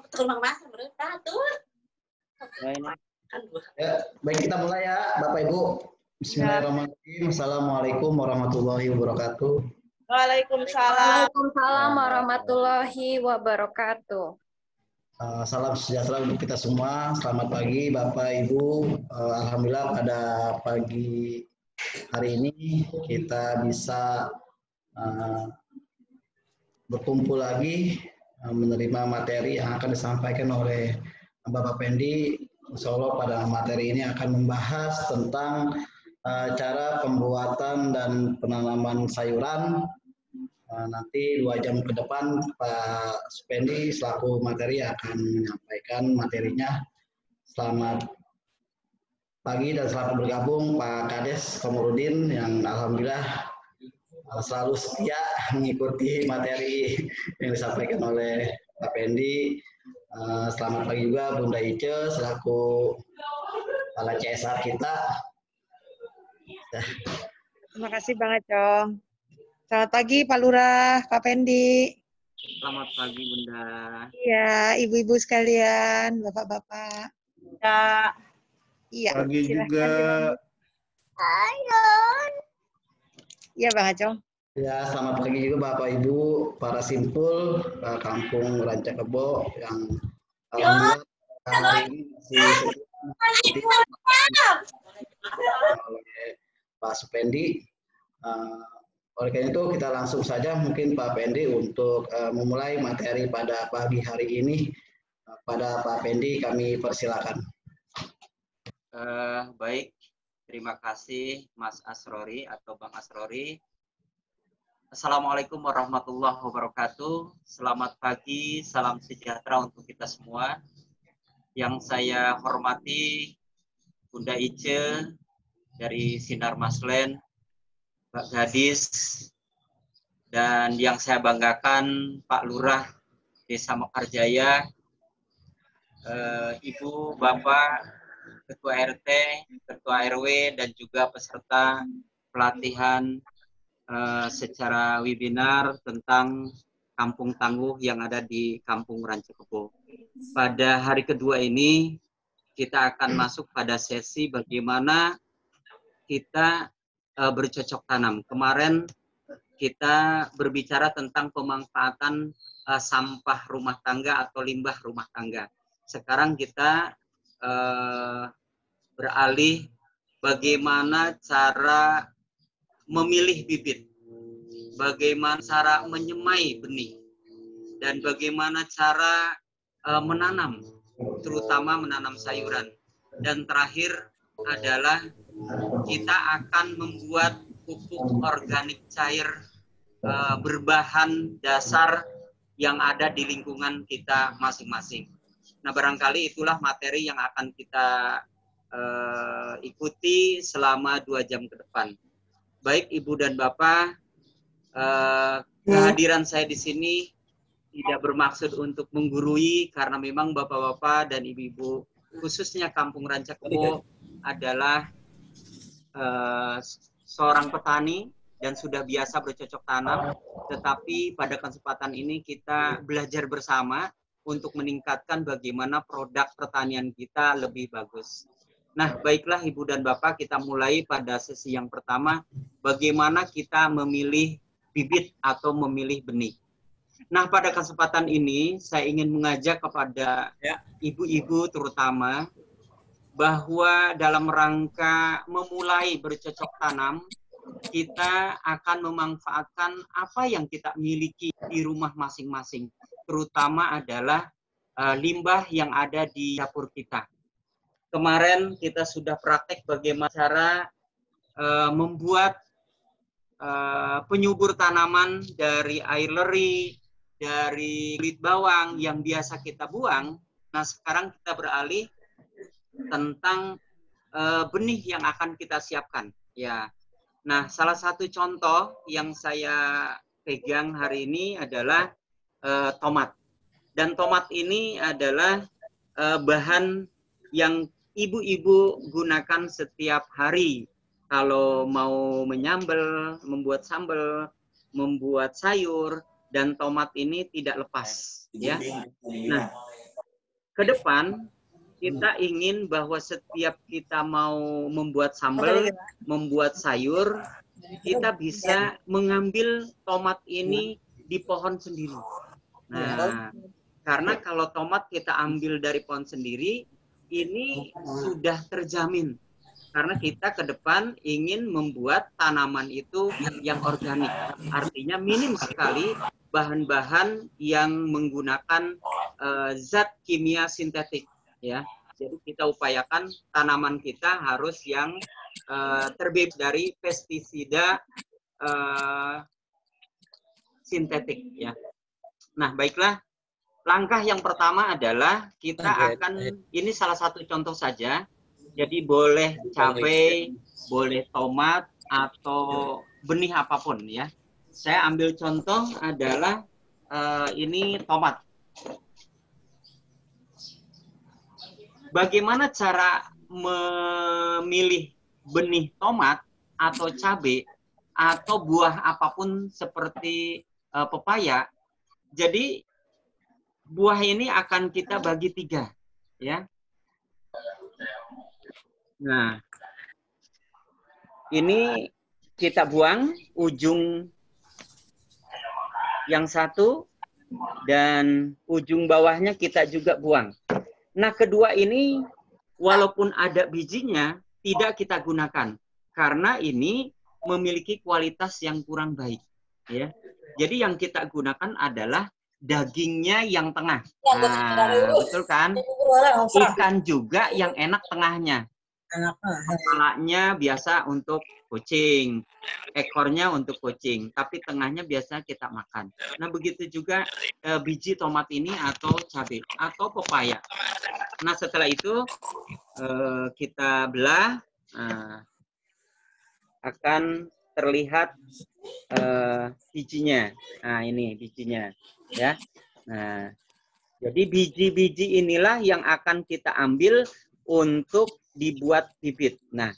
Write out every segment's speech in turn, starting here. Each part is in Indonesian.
Tukang masak mereka tuh. Ya, baik kita mulai ya Bapak Ibu. Bismillahirrahmanirrahim. Assalamualaikum warahmatullahi wabarakatuh. Waalaikumsalam. Waalaikumsalam warahmatullahi wabarakatuh. Salam sejahtera untuk kita semua. Selamat pagi Bapak Ibu. Alhamdulillah pada pagi hari ini kita bisa berkumpul lagi menerima materi yang akan disampaikan oleh Bapak Pendi. Insya Allah pada materi ini akan membahas tentang cara pembuatan dan penanaman sayuran. Nanti 2 jam ke depan Pak Supendi selaku materi akan menyampaikan materinya. Selamat pagi dan selamat bergabung Pak Kades Komarudin yang alhamdulillah selalu setia mengikuti materi yang disampaikan oleh Pak Pendi. Selamat pagi juga Bunda Ice selaku kepala CSR kita. Terima kasih Bang Acong. Selamat pagi Pak Lurah, Pak Pendi. Selamat pagi Bunda. Iya, ibu-ibu sekalian, bapak-bapak. Ya. Iya. Pagi juga. Ayo. Iya Bang Acong. Ya, selamat pagi juga Bapak Ibu para simpul Kampung Rancakebo yang alhamdulillah hari ini masih oleh Pak Supendi. Oleh karena itu kita langsung saja mungkin Pak Pendi untuk memulai materi pada pagi hari ini. Pada Pak Pendi kami persilakan. Baik, terima kasih Mas Asrori atau Bang Asrori. Assalamualaikum warahmatullahi wabarakatuh. Selamat pagi, salam sejahtera untuk kita semua. Yang saya hormati Bunda Ice dari Sinar Maslen, Pak Gadis, dan yang saya banggakan Pak Lurah Desa Mekarjaya, Ibu, Bapak, Ketua RT, Ketua RW, dan juga peserta pelatihan secara webinar tentang Kampung Tangguh yang ada di Kampung Rancakebo. Pada hari kedua ini, kita akan masuk pada sesi bagaimana kita bercocok tanam. Kemarin kita berbicara tentang pemanfaatan sampah rumah tangga atau limbah rumah tangga. Sekarang kita beralih bagaimana cara memilih bibit, bagaimana cara menyemai benih, dan bagaimana cara menanam, terutama menanam sayuran. Dan terakhir adalah kita akan membuat pupuk organik cair berbahan dasar yang ada di lingkungan kita masing-masing. Nah, barangkali itulah materi yang akan kita ikuti selama 2 jam ke depan. Baik Ibu dan Bapak, kehadiran saya di sini tidak bermaksud untuk menggurui karena memang Bapak-bapak dan Ibu-ibu khususnya Kampung Rancakebo adalah seorang petani dan sudah biasa bercocok tanam, tetapi pada kesempatan ini kita belajar bersama untuk meningkatkan bagaimana produk pertanian kita lebih bagus. Nah, baiklah Ibu dan Bapak, kita mulai pada sesi yang pertama, bagaimana kita memilih bibit atau memilih benih. Nah, pada kesempatan ini saya ingin mengajak kepada ibu-ibu terutama bahwa dalam rangka memulai bercocok tanam, kita akan memanfaatkan apa yang kita miliki di rumah masing-masing, terutama adalah limbah yang ada di dapur kita. Kemarin kita sudah praktek bagaimana cara membuat penyubur tanaman dari air leri, dari kulit bawang yang biasa kita buang. Nah, sekarang kita beralih tentang benih yang akan kita siapkan. Ya, nah salah satu contoh yang saya pegang hari ini adalah tomat. Dan tomat ini adalah bahan yang ibu-ibu gunakan setiap hari. Kalau mau menyambel, membuat sambal, membuat sayur, dan tomat ini tidak lepas. Ya. Nah, ke depan kita ingin bahwa setiap kita mau membuat sambal, membuat sayur, kita bisa mengambil tomat ini di pohon sendiri. Nah, karena kalau tomat kita ambil dari pohon sendiri, ini sudah terjamin. Karena kita ke depan ingin membuat tanaman itu yang organik. Artinya minim sekali bahan-bahan yang menggunakan zat kimia sintetik. Ya, jadi kita upayakan tanaman kita harus yang terbebas dari pestisida sintetik. Ya. Nah, baiklah. Langkah yang pertama adalah kita akan, ini salah satu contoh saja. Jadi boleh cabai, boleh tomat atau benih apapun ya. Saya ambil contoh adalah ini tomat. Bagaimana cara memilih benih tomat atau cabai atau buah apapun seperti pepaya? Jadi buah ini akan kita bagi 3, ya. Nah, ini kita buang ujung yang satu dan ujung bawahnya kita juga buang. Nah, kedua ini walaupun ada bijinya tidak kita gunakan karena ini memiliki kualitas yang kurang baik, ya. Jadi yang kita gunakan adalah dagingnya yang tengah. Nah, betul kan? Ikan juga yang enak tengahnya. Kepalanya biasa untuk kucing, ekornya untuk kucing, tapi tengahnya biasa kita makan. Nah, begitu juga biji tomat ini atau cabai atau pepaya. Nah, setelah itu kita belah, akan terlihat bijinya. Nah, ini bijinya, ya. Nah, jadi biji-biji inilah yang akan kita ambil untuk dibuat bibit. Nah,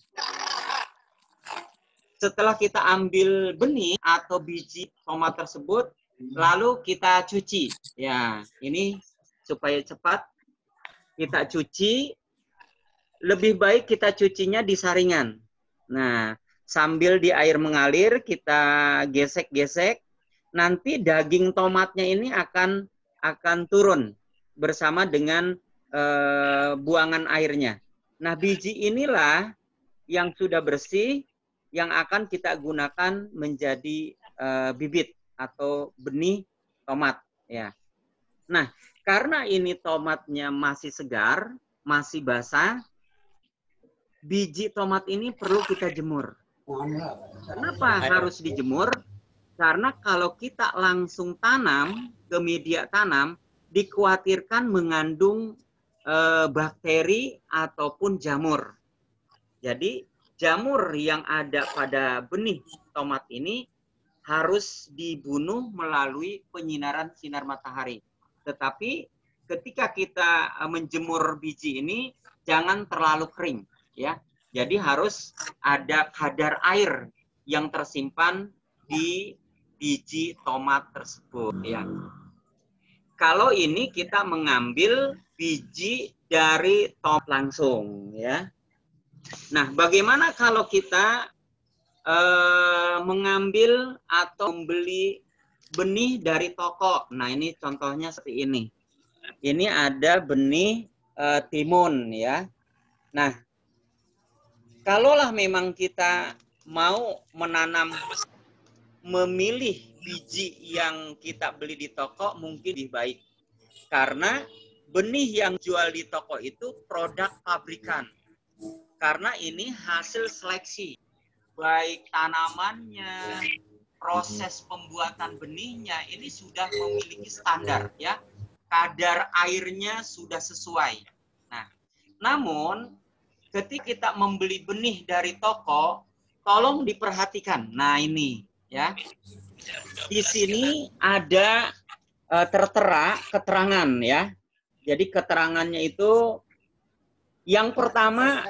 setelah kita ambil benih atau biji tomat tersebut, lalu kita cuci. Ya, ini supaya cepat kita cuci. Lebih baik kita cucinya di saringan. Nah, sambil di air mengalir kita gesek-gesek, nanti daging tomatnya ini akan turun bersama dengan buangan airnya. Nah, biji inilah yang sudah bersih yang akan kita gunakan menjadi bibit atau benih tomat, ya. Nah, karena ini tomatnya masih segar, masih basah, biji tomat ini perlu kita jemur. Kenapa harus dijemur? Karena kalau kita langsung tanam ke media tanam, dikhawatirkan mengandung bakteri ataupun jamur. Jadi jamur yang ada pada benih tomat ini harus dibunuh melalui penyinaran sinar matahari. Tetapi ketika kita menjemur biji ini jangan terlalu kering, ya. Jadi harus ada kadar air yang tersimpan di biji tomat tersebut, ya. Kalau ini kita mengambil biji dari tomat langsung, ya. Nah, bagaimana kalau kita mengambil atau membeli benih dari toko? Nah, ini contohnya seperti ini. Ini ada benih timun, ya. Nah, kalaulah memang kita mau menanam, memilih biji yang kita beli di toko mungkin lebih baik. Karena benih yang jual di toko itu produk pabrikan. Karena ini hasil seleksi. Baik tanamannya, proses pembuatan benihnya ini sudah memiliki standar, ya. Kadar airnya sudah sesuai. Nah, namun ketika kita membeli benih dari toko, tolong diperhatikan. Nah, ini, ya. Di sini ada tertera keterangan, ya. Jadi keterangannya itu yang pertama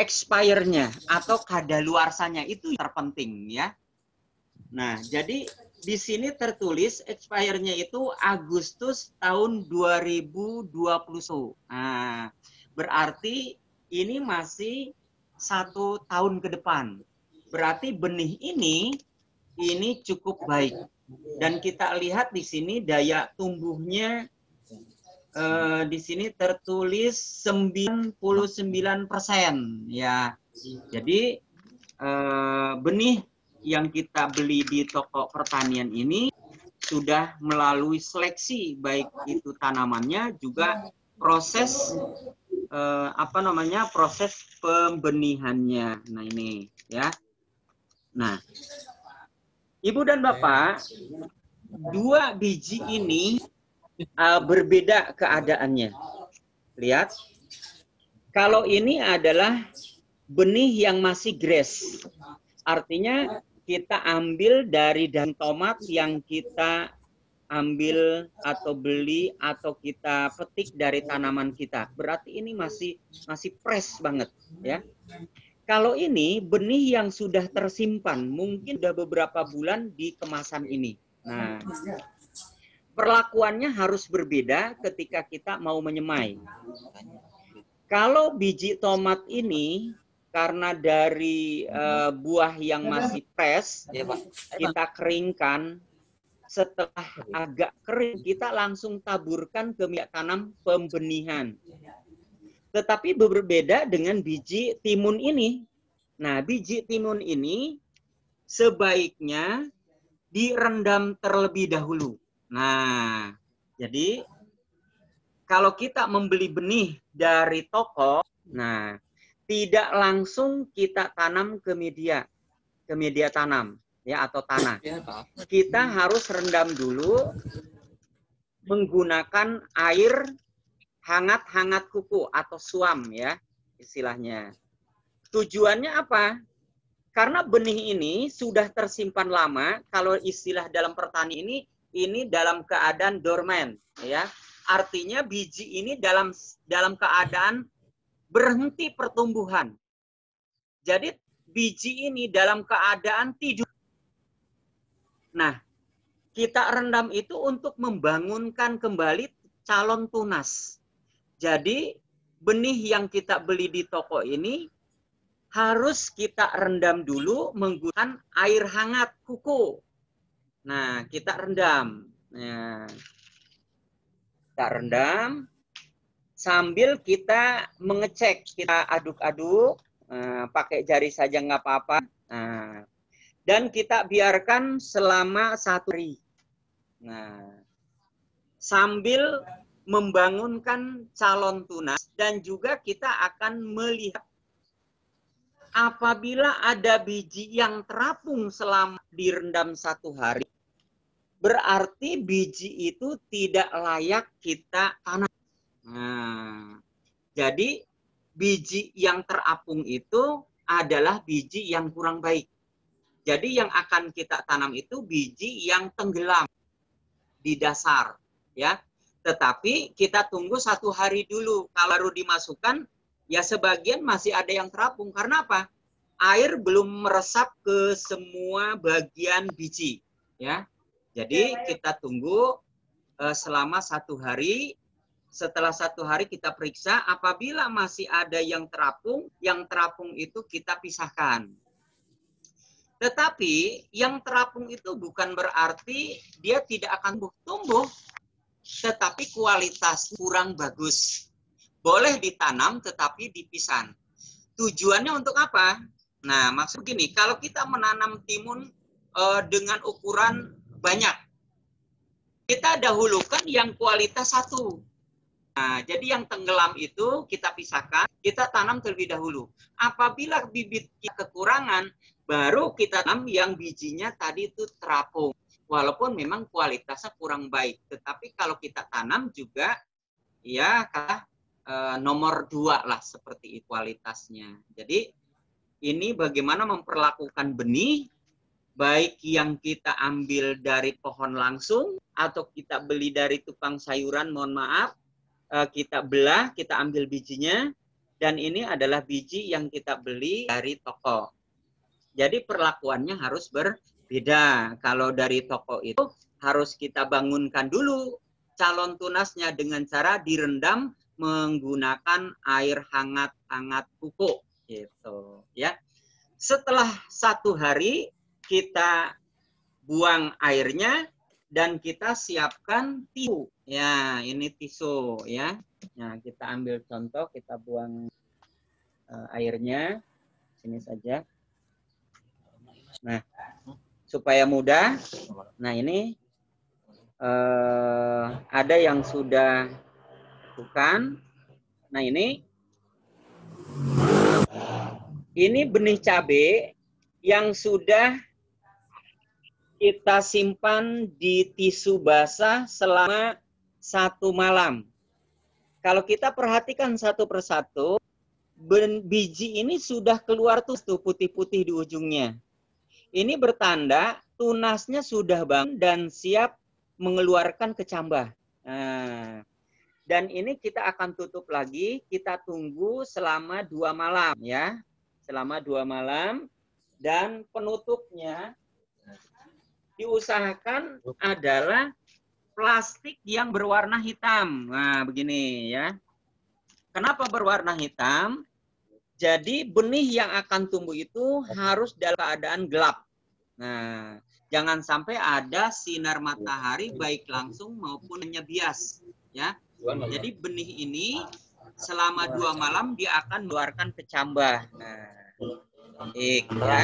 expire-nya atau kadaluarsanya itu terpenting, ya. Nah, jadi di sini tertulis expire-nya itu Agustus tahun 2020. Nah, berarti ini masih 1 tahun ke depan. Berarti benih ini cukup baik. Dan kita lihat di sini daya tumbuhnya di sini tertulis 99% ya. Jadi benih yang kita beli di toko pertanian ini sudah melalui seleksi, baik itu tanamannya juga proses proses pembenihannya. Nah ini ya. Nah, Ibu dan Bapak, 2 biji ini berbeda keadaannya. Lihat, kalau ini adalah benih yang masih grass, artinya kita ambil dari daun tomat yang kita ambil atau beli atau kita petik dari tanaman kita. Berarti ini masih fresh banget ya. Kalau ini benih yang sudah tersimpan, mungkin sudah beberapa bulan di kemasan ini. Nah, perlakuannya harus berbeda ketika kita mau menyemai. Kalau biji tomat ini karena dari buah yang masih fresh, kita keringkan. Setelah agak kering, kita langsung taburkan ke minyak tanam pembenihan. Tetapi berbeda dengan biji timun ini. Nah, biji timun ini sebaiknya direndam terlebih dahulu. Nah, jadi kalau kita membeli benih dari toko, nah tidak langsung kita tanam ke media tanam ya atau tanah. Kita harus rendam dulu menggunakan air hangat kuku atau suam ya istilahnya. Tujuannya apa? Karena benih ini sudah tersimpan lama, kalau istilah dalam pertanian ini dalam keadaan dormant ya. Artinya biji ini dalam keadaan berhenti pertumbuhan. Jadi biji ini dalam keadaan tidur. Nah, kita rendam itu untuk membangunkan kembali calon tunas. Jadi benih yang kita beli di toko ini harus kita rendam dulu menggunakan air hangat kuku. Nah, kita rendam. Nah, kita rendam sambil kita mengecek, kita aduk-aduk, pakai jari saja nggak apa-apa. Nah, dan kita biarkan selama 1 hari. Nah, sambil membangunkan calon tunas dan juga kita akan melihat apabila ada biji yang terapung selama direndam 1 hari, berarti biji itu tidak layak kita tanam. Nah, jadi biji yang terapung itu adalah biji yang kurang baik. Jadi yang akan kita tanam itu biji yang tenggelam di dasar, ya. Tetapi kita tunggu 1 hari dulu. Kalau baru dimasukkan, ya sebagian masih ada yang terapung. Karena apa? Air belum meresap ke semua bagian biji, ya. Jadi kita tunggu selama 1 hari. Setelah 1 hari kita periksa. Apabila masih ada yang terapung itu kita pisahkan. Tetapi yang terapung itu bukan berarti dia tidak akan tumbuh, tetapi kualitas kurang bagus. Boleh ditanam tetapi dipisah. Tujuannya untuk apa? Nah, maksud gini, kalau kita menanam timun dengan ukuran banyak, kita dahulukan yang kualitas 1. Nah, jadi yang tenggelam itu kita pisahkan, kita tanam terlebih dahulu. Apabila bibit kekurangan, baru kita tanam yang bijinya tadi itu terapung. Walaupun memang kualitasnya kurang baik. Tetapi kalau kita tanam juga, ya nomor 2 lah seperti kualitasnya. Jadi ini bagaimana memperlakukan benih, baik yang kita ambil dari pohon langsung, atau kita beli dari tukang sayuran, mohon maaf, kita belah, kita ambil bijinya, dan ini adalah biji yang kita beli dari toko. Jadi perlakuannya harus Beda. Kalau dari toko itu harus kita bangunkan dulu calon tunasnya dengan cara direndam menggunakan air hangat-hangat pupuk gitu ya. Setelah 1 hari kita buang airnya dan kita siapkan tisu. Ya, ini tisu ya. Nah, kita ambil contoh, kita buang airnya sini saja. Nah, supaya mudah. Nah, ini ada yang sudah bukan. Nah, ini benih cabai yang sudah kita simpan di tisu basah selama 1 malam. Kalau kita perhatikan satu persatu, biji ini sudah keluar tuh putih-putih di ujungnya. Ini bertanda tunasnya sudah bangun dan siap mengeluarkan kecambah. Nah, dan ini kita akan tutup lagi, kita tunggu selama 2 malam ya. Selama 2 malam dan penutupnya diusahakan adalah plastik yang berwarna hitam. Nah, begini ya. Kenapa berwarna hitam? Jadi benih yang akan tumbuh itu harus dalam keadaan gelap. Nah, jangan sampai ada sinar matahari baik langsung maupun hanya bias, ya. Jadi benih ini selama 2 malam dia akan mengeluarkan kecambah. Nah, baik ya.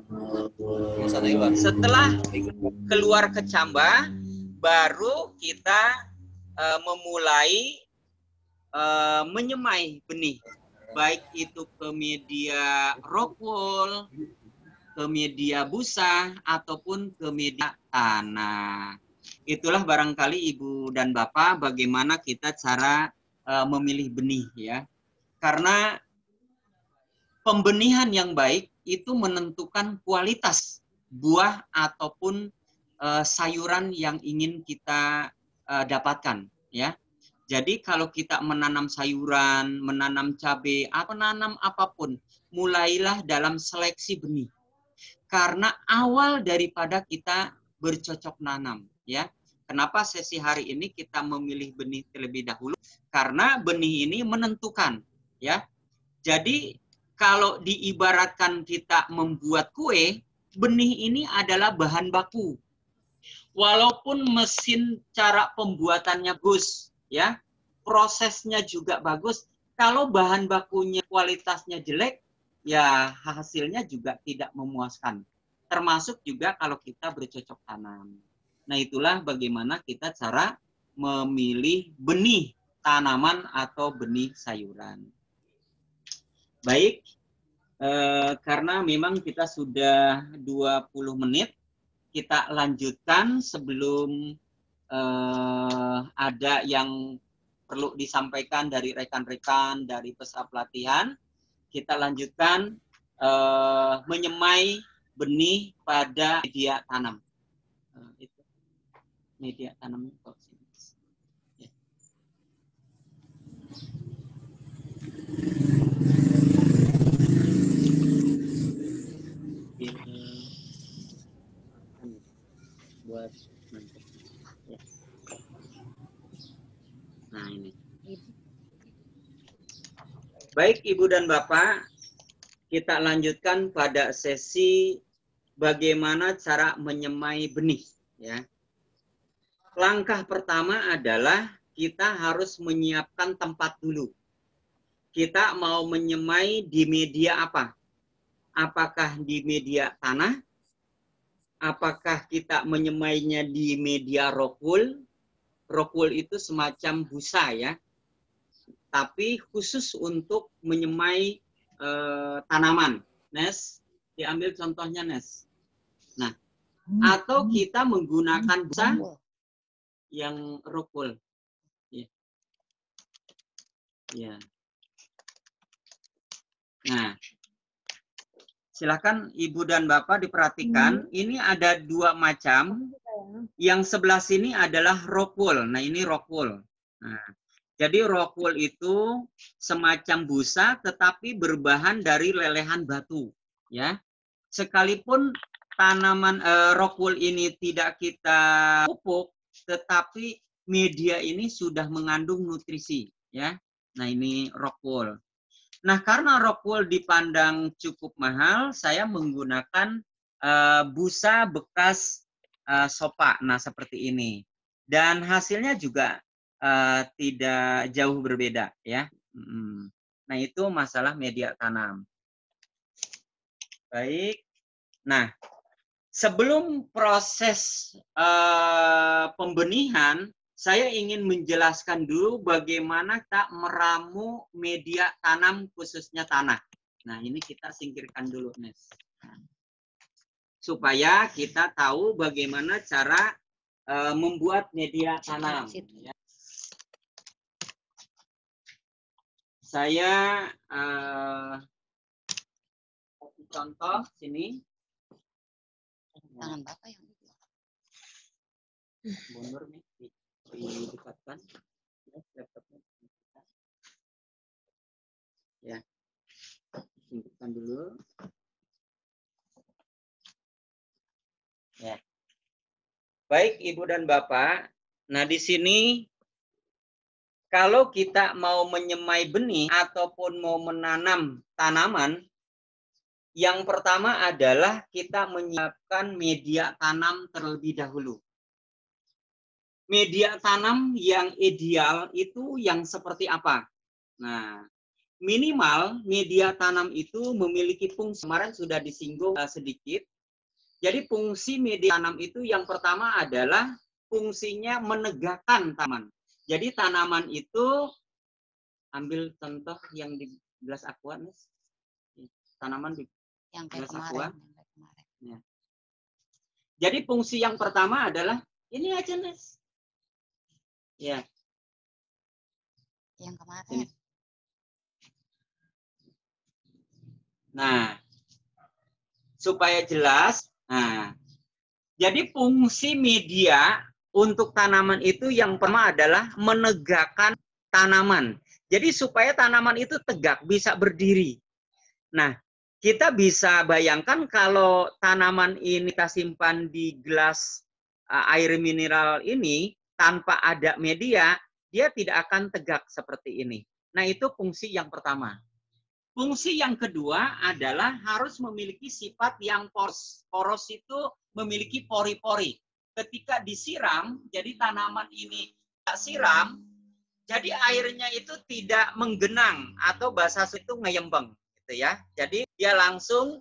Setelah keluar kecambah, baru kita memulai menyemai benih. Baik itu ke media rockwool, ke media busa, ataupun ke media tanah. Itulah barangkali Ibu dan Bapak bagaimana kita cara memilih benih ya. Karena pembenihan yang baik itu menentukan kualitas buah ataupun sayuran yang ingin kita dapatkan ya. Jadi kalau kita menanam sayuran, menanam cabai, atau menanam apapun, mulailah dalam seleksi benih. Karena awal daripada kita bercocok nanam, ya. Kenapa sesi hari ini kita memilih benih terlebih dahulu? Karena benih ini menentukan, ya. Jadi kalau diibaratkan kita membuat kue, benih ini adalah bahan baku. Walaupun mesin cara pembuatannya bagus, ya, prosesnya juga bagus. Kalau bahan bakunya kualitasnya jelek, ya hasilnya juga tidak memuaskan. Termasuk juga kalau kita bercocok tanam. Nah, itulah bagaimana kita cara memilih benih tanaman atau benih sayuran. Baik, karena memang kita sudah 20 menit, kita lanjutkan sebelum ada yang perlu disampaikan dari rekan-rekan dari peserta pelatihan. Kita lanjutkan menyemai benih pada media tanam. Itu media tanam. Ya. Buat ya. Nah, ini. Baik Ibu dan Bapak, kita lanjutkan pada sesi bagaimana cara menyemai benih ya. Langkah pertama adalah kita harus menyiapkan tempat dulu. Kita mau menyemai di media apa? Apakah di media tanah? Apakah kita menyemainya di media rockwool? Rockwool itu semacam busa ya. Tapi khusus untuk menyemai tanaman. Nes, diambil contohnya Nes. Nah, atau kita menggunakan busa yang rockwool. Ya. Ya. Nah, silakan Ibu dan Bapak diperhatikan. Ini ada 2 macam. Yang sebelah sini adalah rockwool. Nah, ini rockwool. Nah, jadi rockwool itu semacam busa tetapi berbahan dari lelehan batu, ya. Sekalipun tanaman rock wool ini tidak kita pupuk, tetapi media ini sudah mengandung nutrisi, ya. Nah, ini rock wool. Nah, karena rock wool dipandang cukup mahal, saya menggunakan busa bekas sopa. Nah, seperti ini. Dan hasilnya juga tidak jauh berbeda, ya. Nah, itu masalah media tanam. Baik. Nah, sebelum proses pembenihan, saya ingin menjelaskan dulu bagaimana kita meramu media tanam khususnya tanah. Nah, ini kita singkirkan dulu, Nes. Supaya kita tahu bagaimana cara membuat media tanam. Ya. Saya contoh sini. Tangan Bapak yang itu. Mundur nih, didekatkan. Laptopnya. Ya, singkirkan dulu. Ya. Baik, Ibu dan Bapak. Nah, di sini kalau kita mau menyemai benih ataupun mau menanam tanaman, yang pertama adalah kita menyiapkan media tanam terlebih dahulu. Media tanam yang ideal itu yang seperti apa? Nah, minimal media tanam itu memiliki fungsi, kemarin sudah disinggung sedikit. Jadi fungsi media tanam itu yang pertama adalah fungsinya menegakkan tanaman. Jadi tanaman itu, ambil contoh yang di gelas aqua, Nes. Tanaman di Yang kayak gelas aqua. kemarin. Ya. Jadi fungsi yang pertama adalah ini aja, Nes. Ya. Yang kemarin. Ini. Nah, supaya jelas, nah, jadi fungsi media untuk tanaman itu yang pertama adalah menegakkan tanaman. Jadi supaya tanaman itu tegak, bisa berdiri. Nah, kita bisa bayangkan kalau tanaman ini kita simpan di gelas air mineral ini, tanpa ada media, dia tidak akan tegak seperti ini. Nah, itu fungsi yang pertama. Fungsi yang kedua adalah harus memiliki sifat yang poros. Poros itu memiliki pori-pori. Ketika disiram, jadi tanaman ini tak siram, jadi airnya itu tidak menggenang atau bahasa itu ngeyembeng, gitu ya. Jadi dia langsung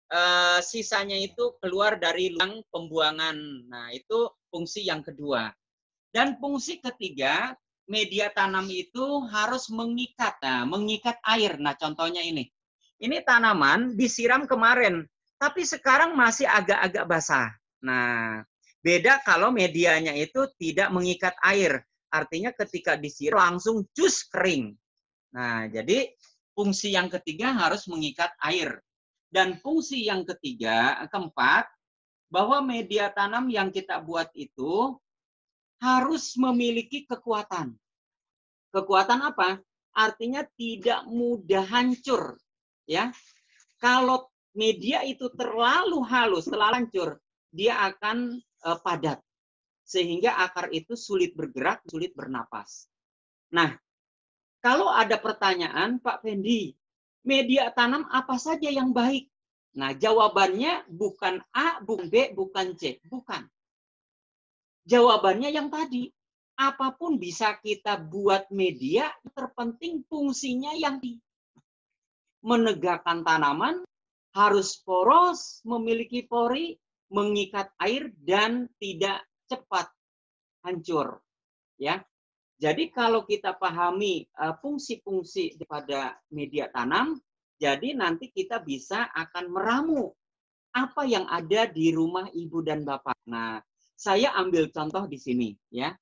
sisanya itu keluar dari lubang pembuangan. Nah, itu fungsi yang kedua. Dan fungsi ketiga, media tanam itu harus mengikat. Nah, mengikat air. Nah, contohnya ini. Ini tanaman disiram kemarin, tapi sekarang masih agak-agak basah. Nah, beda kalau medianya itu tidak mengikat air. Artinya ketika disiram langsung jus kering. Nah, jadi fungsi yang ketiga harus mengikat air. Dan fungsi yang keempat, bahwa media tanam yang kita buat itu harus memiliki kekuatan. Kekuatan apa? Artinya tidak mudah hancur. Ya, kalau media itu terlalu halus, terlalu hancur, dia akan padat. Sehingga akar itu sulit bergerak, sulit bernapas. Nah, kalau ada pertanyaan, Pak Fendi, media tanam apa saja yang baik? Nah, jawabannya bukan A, bukan B, bukan C. Bukan. Jawabannya yang tadi. Apapun bisa kita buat media, terpenting fungsinya yang menegakkan tanaman, harus poros, memiliki pori, mengikat air, dan tidak cepat hancur. Ya. Jadi kalau kita pahami fungsi-fungsi pada media tanam, jadi nanti kita bisa akan meramu apa yang ada di rumah ibu dan bapak. Nah, saya ambil contoh di sini, ya.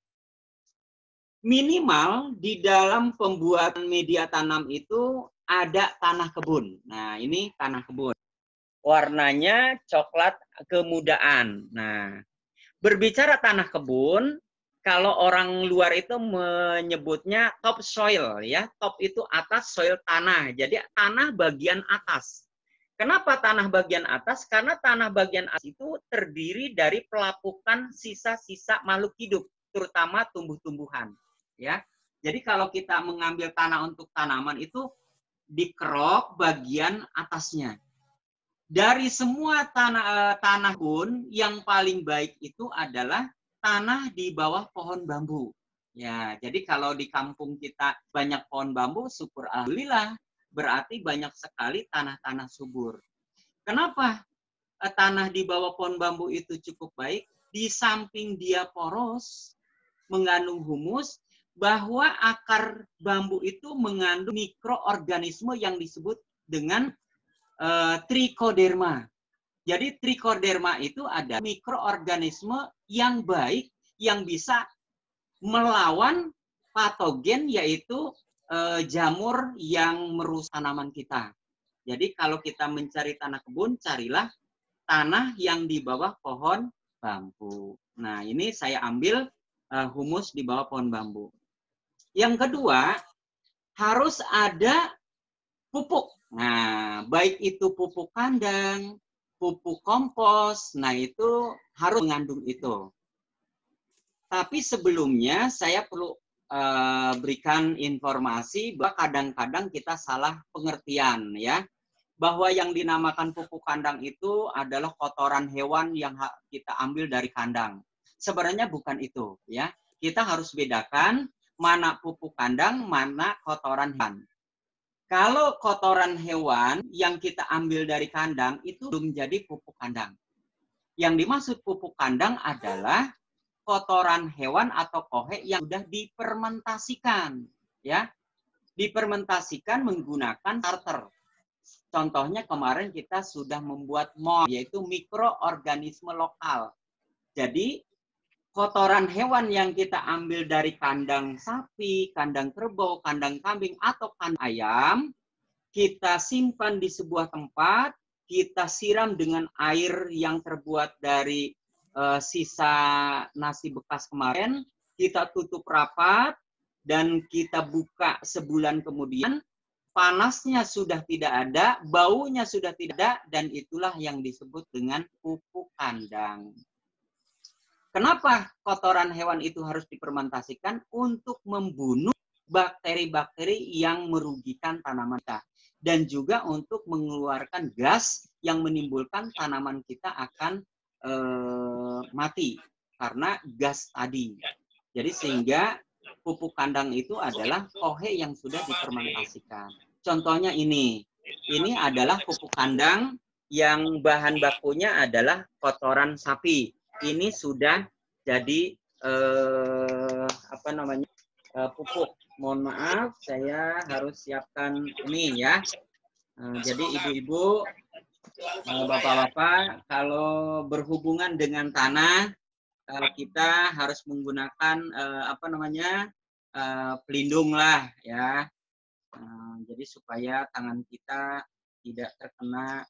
Minimal di dalam pembuatan media tanam itu ada tanah kebun. Nah, ini tanah kebun. Warnanya coklat kemudaan. Nah, berbicara tanah kebun, kalau orang luar itu menyebutnya top soil, ya. Top itu atas, soil tanah. Jadi tanah bagian atas. Kenapa tanah bagian atas? Karena tanah bagian atas itu terdiri dari pelapukan sisa-sisa makhluk hidup, terutama tumbuh-tumbuhan. Ya, jadi kalau kita mengambil tanah untuk tanaman itu dikerok bagian atasnya. Dari semua tanah pun yang paling baik itu adalah tanah di bawah pohon bambu. Ya, jadi kalau di kampung kita banyak pohon bambu, syukur alhamdulillah, berarti banyak sekali tanah-tanah subur. Kenapa tanah di bawah pohon bambu itu cukup baik? Di samping dia poros, mengandung humus, bahwa akar bambu itu mengandung mikroorganisme yang disebut dengan trichoderma. Jadi trichoderma itu ada mikroorganisme yang baik yang bisa melawan patogen, yaitu jamur yang merusak tanaman kita. Jadi kalau kita mencari tanah kebun, carilah tanah yang di bawah pohon bambu. Nah, ini saya ambil humus di bawah pohon bambu. Yang kedua, harus ada pupuk. Nah, baik itu pupuk kandang, pupuk kompos, nah itu harus mengandung itu. Tapi sebelumnya saya perlu berikan informasi bahwa kadang-kadang kita salah pengertian ya. Bahwa yang dinamakan pupuk kandang itu adalah kotoran hewan yang kita ambil dari kandang. Sebenarnya bukan itu ya. Kita harus bedakan mana pupuk kandang, mana kotoran hewan. Kalau kotoran hewan yang kita ambil dari kandang itu belum jadi pupuk kandang. Yang dimaksud pupuk kandang adalah kotoran hewan atau kohe yang sudah difermentasikan, ya, difermentasikan menggunakan starter. Contohnya kemarin kita sudah membuat MOL, yaitu mikroorganisme lokal. Jadi kotoran hewan yang kita ambil dari kandang sapi, kandang kerbau, kandang kambing, atau kandang ayam, kita simpan di sebuah tempat, kita siram dengan air yang terbuat dari sisa nasi bekas kemarin, kita tutup rapat, dan kita buka sebulan kemudian, panasnya sudah tidak ada, baunya sudah tidak ada, dan itulah yang disebut dengan pupuk kandang. Kenapa kotoran hewan itu harus difermentasikan? Untuk membunuh bakteri-bakteri yang merugikan tanaman kita. Dan juga untuk mengeluarkan gas yang menimbulkan tanaman kita akan mati. Karena gas tadi. Jadi sehingga pupuk kandang itu adalah kohe yang sudah difermentasikan. Contohnya ini. Ini adalah pupuk kandang yang bahan bakunya adalah kotoran sapi. Ini sudah jadi pupuk. Mohon maaf, saya harus siapkan ini ya. Jadi ibu-ibu, bapak-bapak, kalau berhubungan dengan tanah, kita harus menggunakan pelindung lah ya. Jadi supaya tangan kita tidak terkena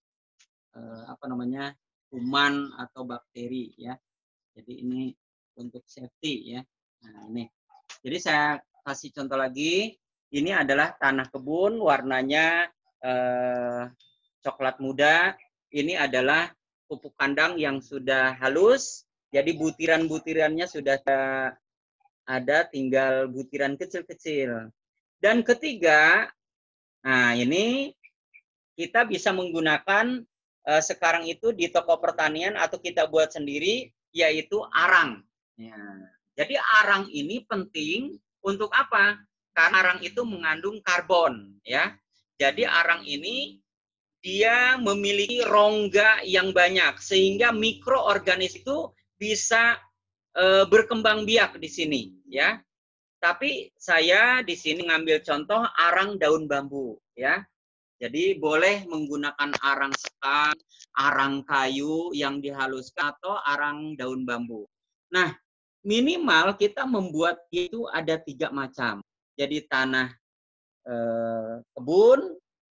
kuman atau bakteri ya. Jadi ini untuk safety ya. Nah, ini. Jadi saya kasih contoh lagi. Ini adalah tanah kebun, warnanya coklat muda. Ini adalah pupuk kandang yang sudah halus. Jadi butiran-butirannya sudah ada, tinggal butiran kecil-kecil. Dan ketiga, nah ini kita bisa menggunakan sekarang itu di toko pertanian atau kita buat sendiri, yaitu arang. Ya. Jadi arang ini penting untuk apa? Karena arang itu mengandung karbon, ya. Jadi arang ini dia memiliki rongga yang banyak sehingga mikroorganisme itu bisa berkembang biak di sini, ya. Tapi saya di sini ngambil contoh arang daun bambu, ya. Jadi boleh menggunakan arang sekam, arang kayu yang dihaluskan atau arang daun bambu. Nah, minimal kita membuat itu ada 3 macam. Jadi tanah kebun,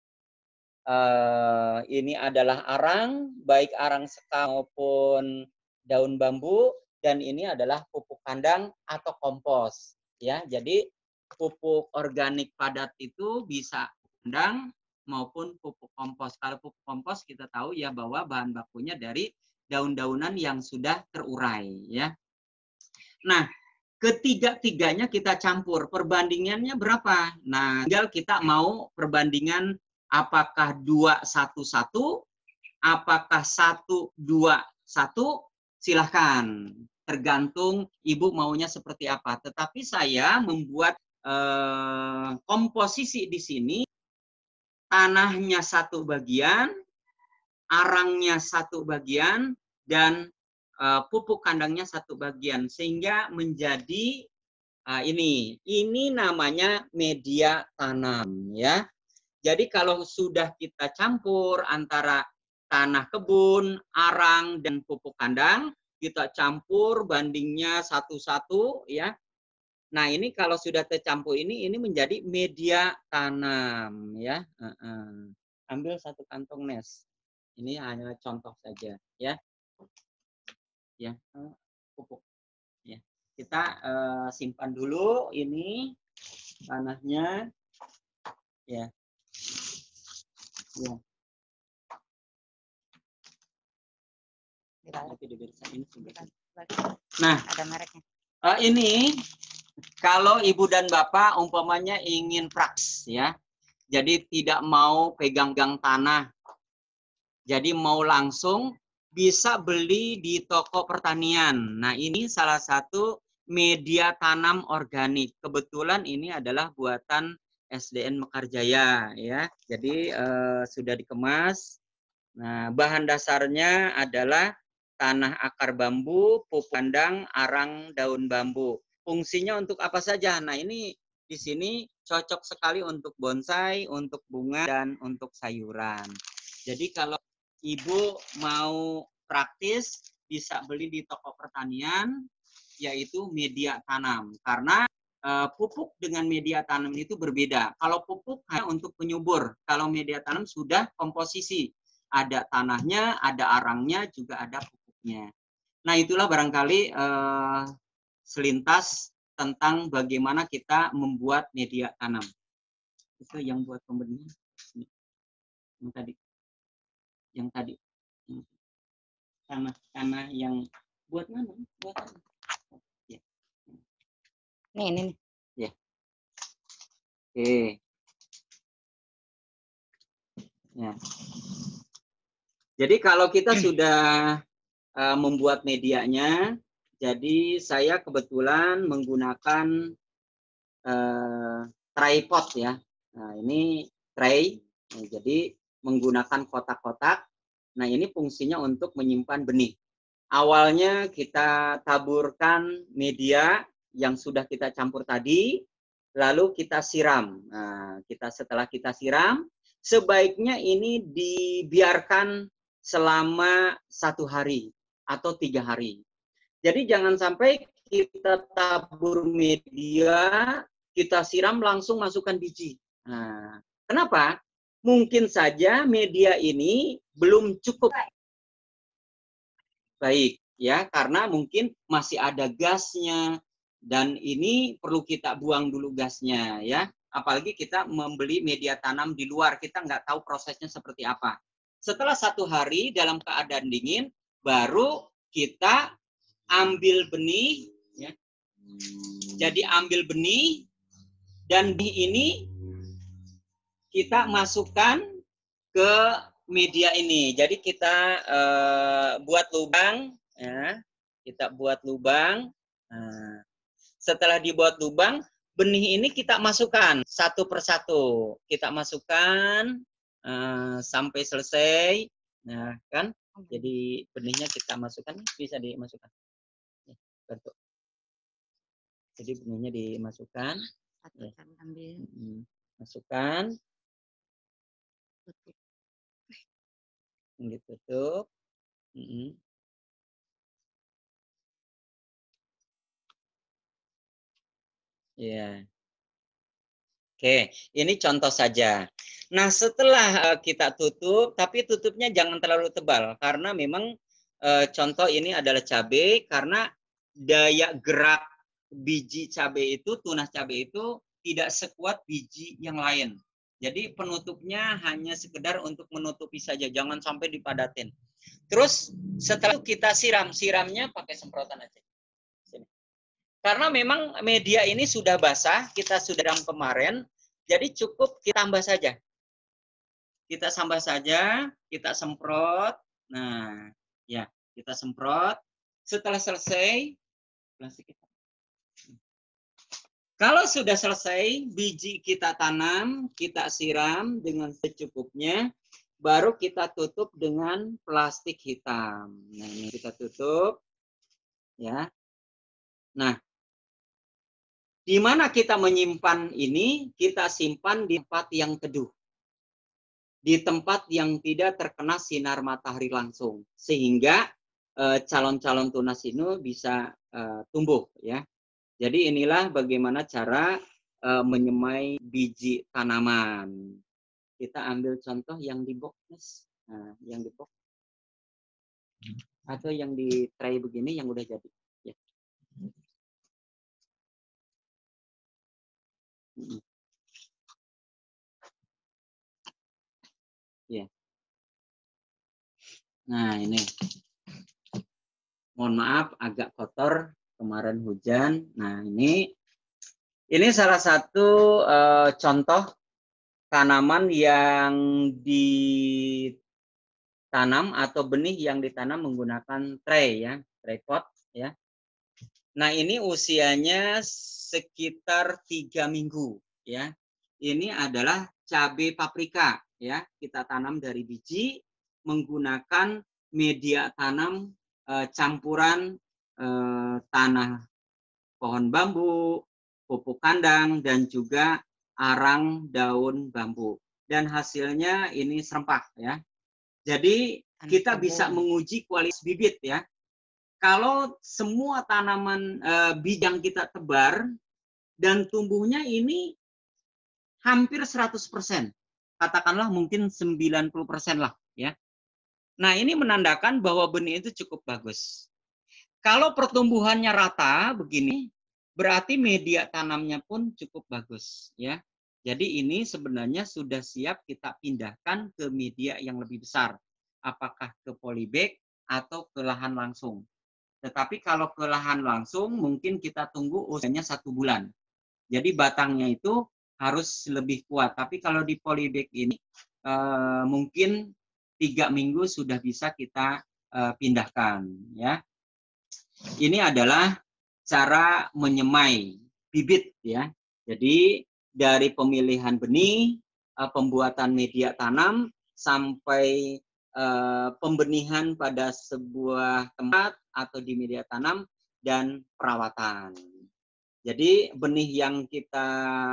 ini adalah arang, baik arang sekam maupun daun bambu, dan ini adalah pupuk kandang atau kompos. Ya, jadi pupuk organik padat itu bisa kandang maupun pupuk kompos. Kalau pupuk kompos kita tahu ya bahwa bahan bakunya dari daun-daunan yang sudah terurai ya. Nah, ketiga-tiganya kita campur. Perbandingannya berapa? Nah, tinggal kita mau perbandingan apakah 2-1-1, apakah 1-2-1, silahkan. Tergantung ibu maunya seperti apa. Tetapi saya membuat komposisi di sini, tanahnya 1 bagian, arangnya 1 bagian, dan pupuk kandangnya 1 bagian, sehingga menjadi ini namanya media tanam ya. Jadi kalau sudah kita campur antara tanah kebun, arang, dan pupuk kandang, kita campur bandingnya 1-1 ya. Nah ini kalau sudah tercampur ini menjadi media tanam ya. Ambil 1 kantong nes. Ini hanya contoh saja ya. Ya, pupuk. Ya. Kita simpan dulu ini tanahnya. Ya. Ya. Nah, Ada mereknya. Ini kalau ibu dan bapak umpamanya ingin praks ya, jadi tidak mau pegang-pegang tanah, jadi mau langsung bisa beli di toko pertanian. Nah ini salah satu media tanam organik. Kebetulan ini adalah buatan SDN Mekarjaya ya. Jadi sudah dikemas. Nah bahan dasarnya adalah tanah akar bambu, pupuk kandang, arang daun bambu. Fungsinya untuk apa saja? Nah ini di sini cocok sekali untuk bonsai, untuk bunga, dan untuk sayuran. Jadi kalau ibu mau praktis bisa beli di toko pertanian, yaitu media tanam. Karena pupuk dengan media tanam itu berbeda. Kalau pupuk hanya untuk penyubur, kalau media tanam sudah komposisi. Ada tanahnya, ada arangnya, juga ada pupuknya. Nah itulah barangkali selintas tentang bagaimana kita membuat media tanam. Itu yang buat pembenihan. Yang tadi. Tanah yang buat mana? Buat apa? Ya. Ini. Ya. Oke. Ya. Jadi kalau kita sudah membuat medianya, jadi saya kebetulan menggunakan tripod ya. Nah, ini tray. Nah, jadi menggunakan kotak-kotak. Nah, ini fungsinya untuk menyimpan benih. Awalnya kita taburkan media yang sudah kita campur tadi, lalu kita siram. Nah, setelah kita siram, sebaiknya ini dibiarkan selama 1 hari atau 3 hari. Jadi jangan sampai kita tabur media, kita siram langsung masukkan biji. Nah, kenapa? Mungkin saja media ini belum cukup baik ya, karena mungkin masih ada gasnya dan ini perlu kita buang dulu gasnya ya. Apalagi kita membeli media tanam di luar, kita nggak tahu prosesnya seperti apa. Setelah 1 hari dalam keadaan dingin, baru kita ambil benih, ya. Jadi ambil benih, dan benih ini kita masukkan ke media ini. Jadi kita buat lubang, ya. Kita buat lubang. Nah, setelah dibuat lubang, benih ini kita masukkan 1 persatu. Kita masukkan sampai selesai. Nah, kan? Jadi benihnya kita masukkan, bisa dimasukkan. Bentuk. Jadi benihnya dimasukkan. Satu kali ambil. Masukkan. Tutup. Ditutup. Ya. Oke, ini contoh saja. Nah, setelah kita tutup, tapi tutupnya jangan terlalu tebal karena memang contoh ini adalah cabai, karena daya gerak biji cabai itu, tunas cabai itu tidak sekuat biji yang lain. Jadi penutupnya hanya sekedar untuk menutupi saja, jangan sampai dipadatin. Terus setelah itu kita siram, siramnya pakai semprotan aja. Sini. Karena memang media ini sudah basah, kita sudah siram kemarin, jadi cukup kita tambah saja. Kita tambah saja, kita semprot. Nah, ya, kita semprot. Setelah selesai, plastik kita. Kalau sudah selesai, biji kita tanam, kita siram dengan secukupnya, baru kita tutup dengan plastik hitam. Nah, ini kita tutup. Ya. Nah, di mana kita menyimpan ini? Kita simpan di tempat yang teduh. Di tempat yang tidak terkena sinar matahari langsung. Sehingga calon-calon tunas ini bisa tumbuh. Ya. Jadi inilah bagaimana cara menyemai biji tanaman. Kita ambil contoh yang di box, nah, yang di box, atau yang di tray begini yang udah jadi. Ya. Ya. Nah ini, mohon maaf agak kotor kemarin hujan. Nah ini salah satu contoh tanaman yang ditanam atau benih yang ditanam menggunakan tray ya, tray pot ya. Nah ini usianya sekitar 3 minggu ya. Ini adalah cabai paprika ya. Kita tanam dari biji menggunakan media tanam campuran tanah pohon bambu, pupuk kandang, dan juga arang daun bambu. Dan hasilnya ini serempak ya. Jadi kita bisa menguji kualitas bibit ya. Kalau semua tanaman biji yang kita tebar dan tumbuhnya ini hampir 100%. Katakanlah mungkin 90% lah ya. Nah, ini menandakan bahwa benih itu cukup bagus. Kalau pertumbuhannya rata begini, berarti media tanamnya pun cukup bagus ya. Jadi ini sebenarnya sudah siap kita pindahkan ke media yang lebih besar. Apakah ke polybag atau ke lahan langsung. Tetapi kalau ke lahan langsung mungkin kita tunggu usianya 1 bulan. Jadi batangnya itu harus lebih kuat. Tapi kalau di polybag ini mungkin 3 minggu sudah bisa kita pindahkan ya. Ini adalah cara menyemai bibit ya. Jadi dari pemilihan benih, pembuatan media tanam sampai pembenihan pada sebuah tempat atau di media tanam dan perawatan. Jadi benih yang kita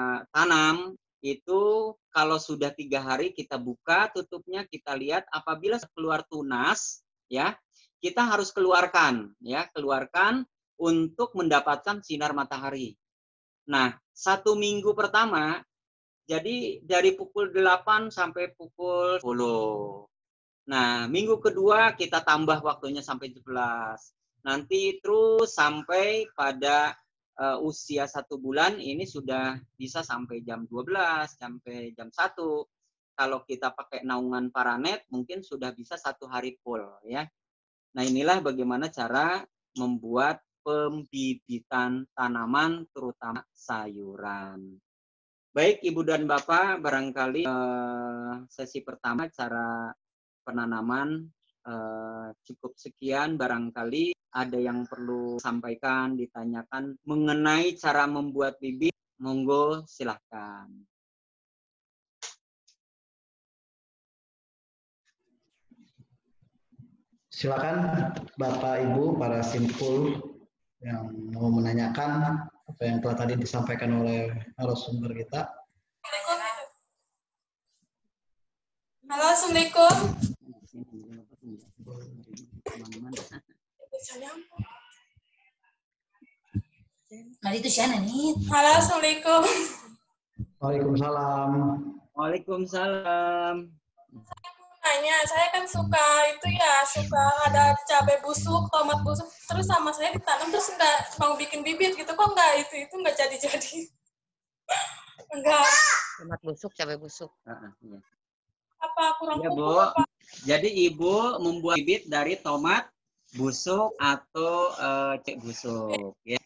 tanam itu kalau sudah 3 hari kita buka tutupnya, kita lihat apabila keluar tunas ya, kita harus keluarkan ya, keluarkan untuk mendapatkan sinar matahari. Nah, 1 minggu pertama jadi dari pukul 8 sampai pukul 10. Nah, minggu kedua kita tambah waktunya sampai 11. Nanti terus sampai pada usia 1 bulan ini sudah bisa sampai jam 12, sampai jam 1. Kalau kita pakai naungan paranet mungkin sudah bisa 1 hari full ya. Nah, inilah bagaimana cara membuat pembibitan tanaman terutama sayuran. Baik Ibu dan Bapak, barangkali sesi pertama cara penanaman cukup sekian. Barangkali ada yang perlu sampaikan, ditanyakan mengenai cara membuat bibit, monggo silahkan. Silakan Bapak Ibu para simpul yang mau menanyakan apa yang telah tadi disampaikan oleh narasumber kita. Halo, Assalamualaikum. Halo, Assalamualaikum. Waalaikumsalam. Waalaikumsalam. Nanya, saya kan suka ada cabai busuk, tomat busuk, terus sama saya ditanam terus nggak mau bikin bibit gitu, kok nggak itu nggak jadi-jadi. Enggak. Tomat busuk, cabai busuk. Iya. Apa kurang Iya, pupuk Bu. apa? Jadi Ibu membuat bibit dari tomat busuk atau cek busuk ya.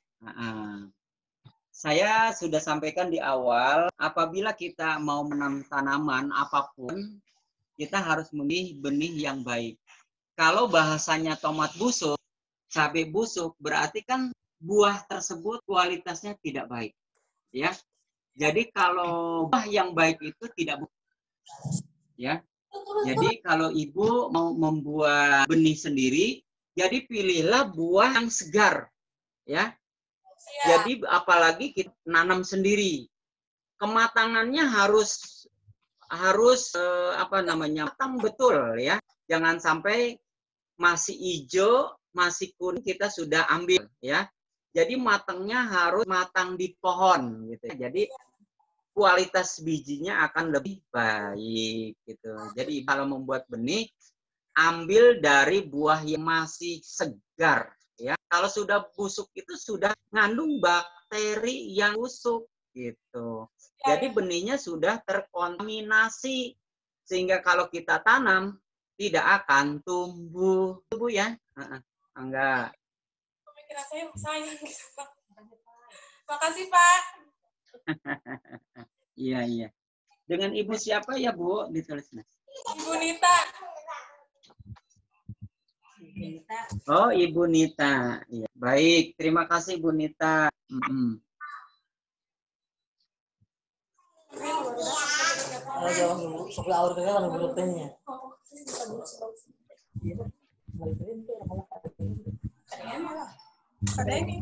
Saya sudah sampaikan di awal, apabila kita mau menanam tanaman apapun, kita harus memilih benih yang baik. Kalau bahasanya tomat busuk, cabai busuk, berarti kan buah tersebut kualitasnya tidak baik. Ya. Jadi kalau buah yang baik itu tidak busuk. Ya. Jadi kalau Ibu mau membuat benih sendiri, jadi pilihlah buah yang segar. Ya. Jadi apalagi kita nanam sendiri, kematangannya harus matang betul ya. Jangan sampai masih hijau, masih kuning kita sudah ambil ya. Jadi matangnya harus matang di pohon gitu. Jadi kualitas bijinya akan lebih baik gitu. Jadi kalau membuat benih, ambil dari buah yang masih segar. Ya, kalau sudah busuk itu sudah mengandung bakteri yang busuk gitu. Jadi benihnya sudah terkontaminasi sehingga kalau kita tanam tidak akan tumbuh ya. Enggak. Pemikiran saya sayang gitu, Pak. Makasih, Pak. Iya. Dengan Ibu siapa ya, Bu? Ditulisnya. Ibu Nita. Oh, Ibu Nita. Ya. Baik, terima kasih Bu Nita. Ada ini.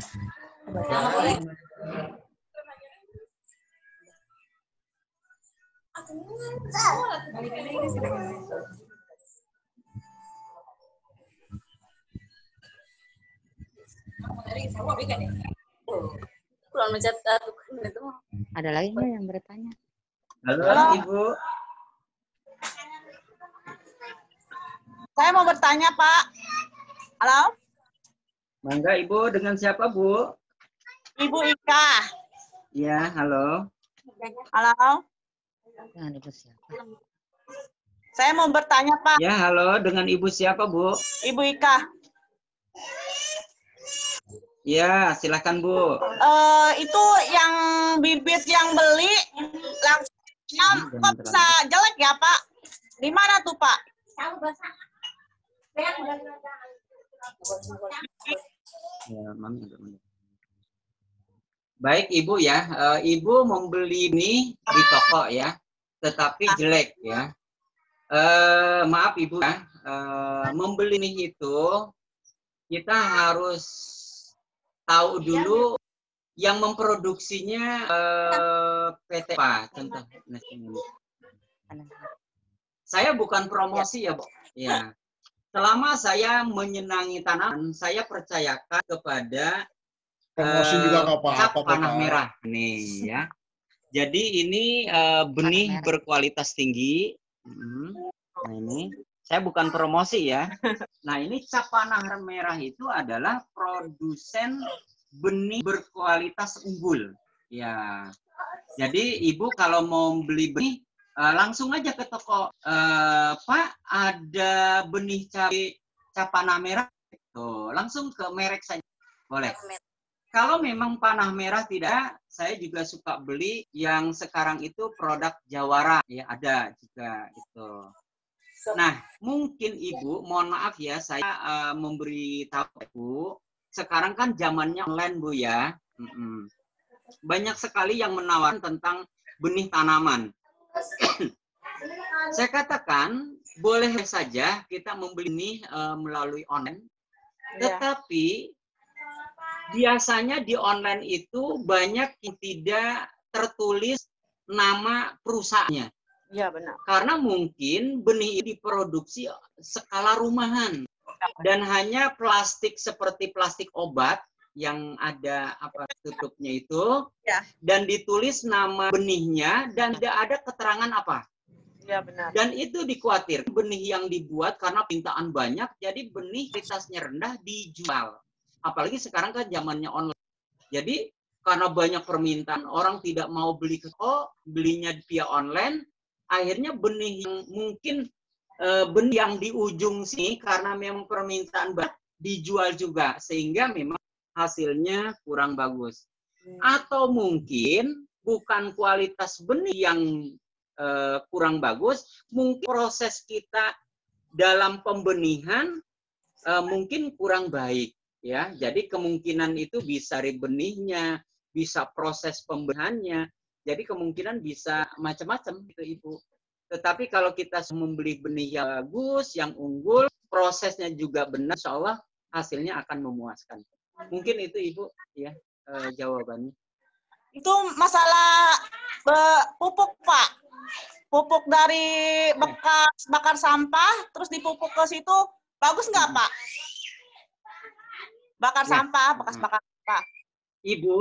Ada lagi nggak yang bertanya? Halo, Ibu. Saya mau bertanya, Pak. Halo? Mangga Ibu, dengan siapa Bu? Ibu Ika. Ya, halo. Halo? Jangan Ibu siapa? Saya mau bertanya, Pak. Ya, halo. Dengan Ibu siapa Bu? Ibu Ika. Ya, silakan Bu. Itu yang bibit yang beli langsung kok bisa jelek ya, Pak? Di mana tuh, Pak? Ya, baik Ibu ya, Ibu membeli ini di toko ya, tetapi jelek ya. Maaf Ibu ya, membeli ini itu kita harus tahu dulu yang memproduksinya PT apa contoh. Saya bukan promosi ya, Bu. Ya. Selama saya menyenangi tanaman, saya percayakan kepada promosi juga nggak cap apa-apa, panah Pak. merah nih ya. Jadi ini benih berkualitas tinggi. Nah ini saya bukan promosi ya. Nah ini cap panah merah itu adalah produsen benih berkualitas unggul. Ya. Jadi Ibu kalau mau beli benih langsung aja ke toko. Pak, ada benih cabai cap panah merah. Tuh, langsung ke merek saja. Boleh. Kalau memang panah merah tidak, saya juga suka beli yang sekarang itu produk Jawara. Ya, ada juga gitu. Nah, mungkin Ibu, mohon maaf ya, saya memberi tahu Bu, sekarang kan zamannya online Bu ya. Banyak sekali yang menawarkan tentang benih tanaman. Saya katakan, boleh saja kita membeli ini melalui online, tetapi biasanya di online itu banyak yang tidak tertulis nama perusahaannya. Iya, benar. Karena mungkin benih ini diproduksi skala rumahan dan hanya plastik seperti plastik obat yang ada tutupnya itu dan ditulis nama benihnya dan tidak ada keterangan apa. Iya, benar. Dan itu dikhawatirkan benih yang dibuat karena permintaan banyak, jadi benih kualitasnya rendah dijual. Apalagi sekarang kan zamannya online. Jadi karena banyak permintaan, orang tidak mau beli ke toko, belinya via online, akhirnya benih yang mungkin benih yang di ujung sini karena memang permintaan banyak dijual juga, sehingga memang hasilnya kurang bagus. Atau mungkin bukan kualitas benih yang kurang bagus, mungkin proses kita dalam pembenihan mungkin kurang baik, ya. Jadi kemungkinan itu bisa dari benihnya, bisa proses pembenihannya. Jadi kemungkinan bisa macam-macam gitu Ibu. Tetapi kalau kita membeli benih yang bagus, yang unggul, prosesnya juga benar, insya Allah hasilnya akan memuaskan. Mungkin itu Ibu ya jawabannya. Itu masalah pupuk, Pak. Pupuk dari bekas bakar sampah, terus dipupuk ke situ, bagus nggak, Pak? Bakar sampah, bekas bakar sampah. Ibu,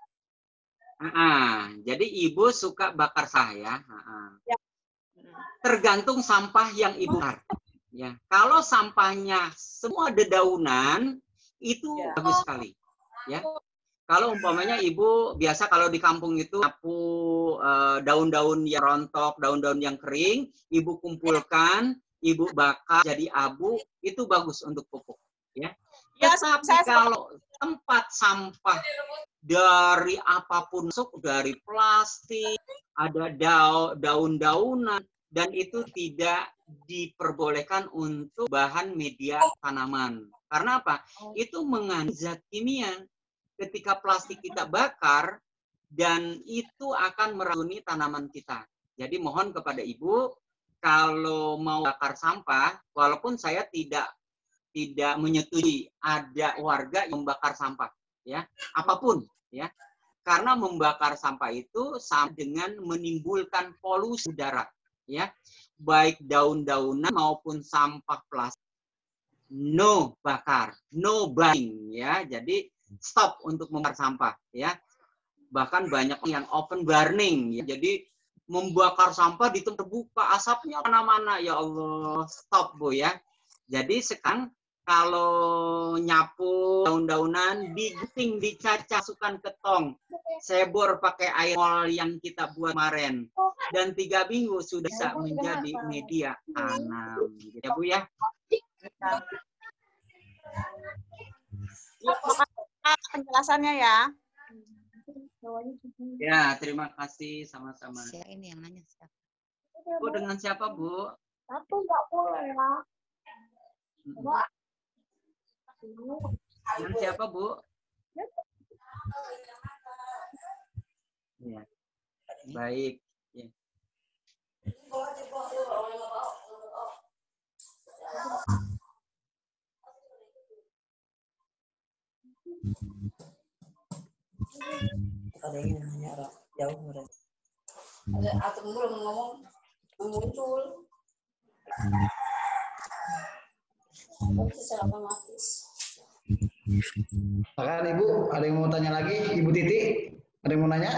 jadi Ibu suka bakar sampah ya? Ya. Tergantung sampah yang Ibu bakar. Ya, kalau sampahnya semua dedaunan, itu bagus sekali. Ya. Kalau umpamanya Ibu biasa kalau di kampung itu nyapu daun-daun yang rontok, daun-daun yang kering, Ibu kumpulkan, Ibu bakar jadi abu, itu bagus untuk pupuk. Ya. Tetapi kalau tempat sampah dari apapun, dari plastik, ada daun-daunan, dan itu tidak diperbolehkan untuk bahan media tanaman. Karena apa? Itu mengandung zat kimia. Ketika plastik kita bakar, dan itu akan meracuni tanaman kita. Jadi mohon kepada Ibu, kalau mau bakar sampah, walaupun saya tidak menyetujui ada warga yang membakar sampah, ya apapun, ya karena membakar sampah itu sama dengan menimbulkan polusi udara, ya baik daun-daunan maupun sampah plastik. No bakar, no burning, ya jadi stop untuk membakar sampah, ya bahkan banyak yang open burning, ya jadi membakar sampah di tempat terbuka, asapnya mana-mana, ya Allah, stop Bu ya. Jadi sekarang kalau nyapu daun-daunan, digunting, dicacah, masukkan ke tong, sebor pakai air mol yang kita buat kemarin, dan 3 minggu sudah bisa menjadi media tanam. Ya Bu ya. Penjelasannya ya. Ya, terima kasih sama-sama. Siapa ini yang nanya siapa? Bu, dengan siapa Bu? Satu nggak boleh ya. Dengan siapa Bu? Ya. Baik. Ya. Ada yang nanya jauh mereka. Ada atau belum ngomong muncul. Secara otomatis. Silakan Ibu, ada yang mau tanya lagi? Ibu Titi, ada yang mau nanya?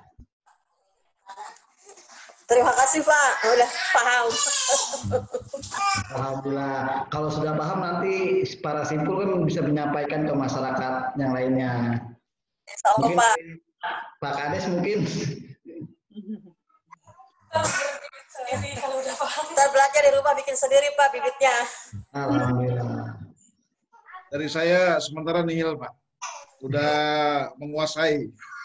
Terima kasih Pak, udah paham. Alhamdulillah. Kalau sudah paham nanti para simpul kan bisa menyampaikan ke masyarakat yang lainnya. Mungkin Pak. Pak Kades mungkin. Kita belajar di rumah bikin sendiri Pak bibitnya. Alhamdulillah. Dari saya sementara nihil Pak. Udah menguasai.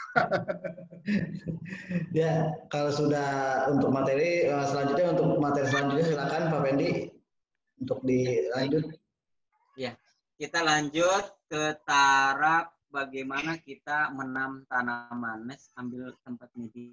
Ya, kalau sudah untuk materi selanjutnya silakan Pak Pendi untuk dilanjut. Ya, kita lanjut ke taraf bagaimana kita menanam tanaman. Nes, ambil tempat media.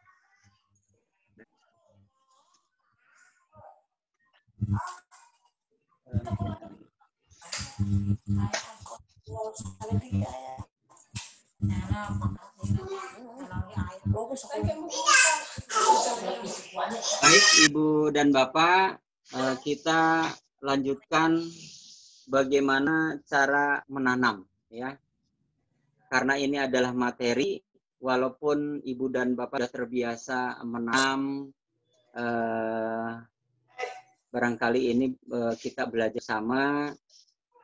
Baik Ibu dan Bapak, kita lanjutkan bagaimana cara menanam, ya. Karena ini adalah materi, walaupun Ibu dan Bapak sudah terbiasa menanam, barangkali ini kita belajar sama,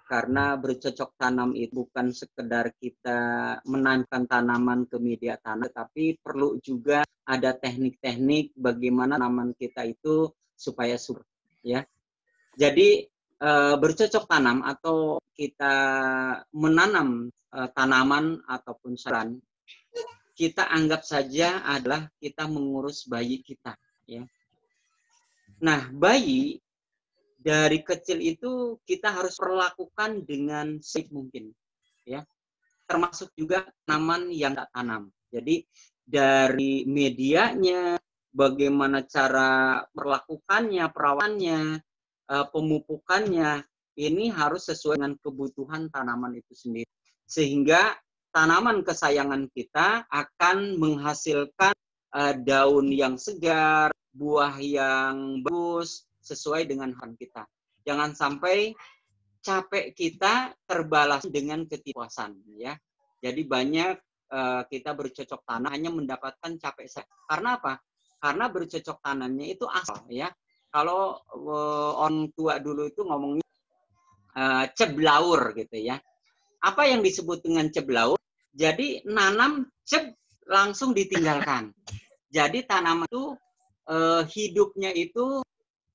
Karena bercocok tanam itu bukan sekedar kita menanamkan tanaman ke media tanah, tapi perlu juga ada teknik-teknik bagaimana tanaman kita itu supaya subur, ya. Jadi bercocok tanam atau kita menanam tanaman ataupun saran, kita anggap saja adalah kita mengurus bayi kita, ya. Nah, bayi dari kecil itu kita harus perlakukan dengan sebaik mungkin, ya. Termasuk juga tanaman yang tak tanam. Jadi dari medianya, bagaimana cara perlakukannya, perawatannya, pemupukannya, ini harus sesuai dengan kebutuhan tanaman itu sendiri. Sehingga tanaman kesayangan kita akan menghasilkan daun yang segar, buah yang bagus, sesuai dengan harapan kita. Jangan sampai capek kita terbalas dengan ketidakpuasan, ya. Jadi banyak kita bercocok tanam hanya mendapatkan capek saja. Karena apa? Karena bercocok tanamnya itu asal, ya. Kalau orang tua dulu itu ngomongnya ceblaur gitu, ya. Apa yang disebut dengan ceblaur? Jadi nanam langsung ditinggalkan. Jadi tanaman itu hidupnya itu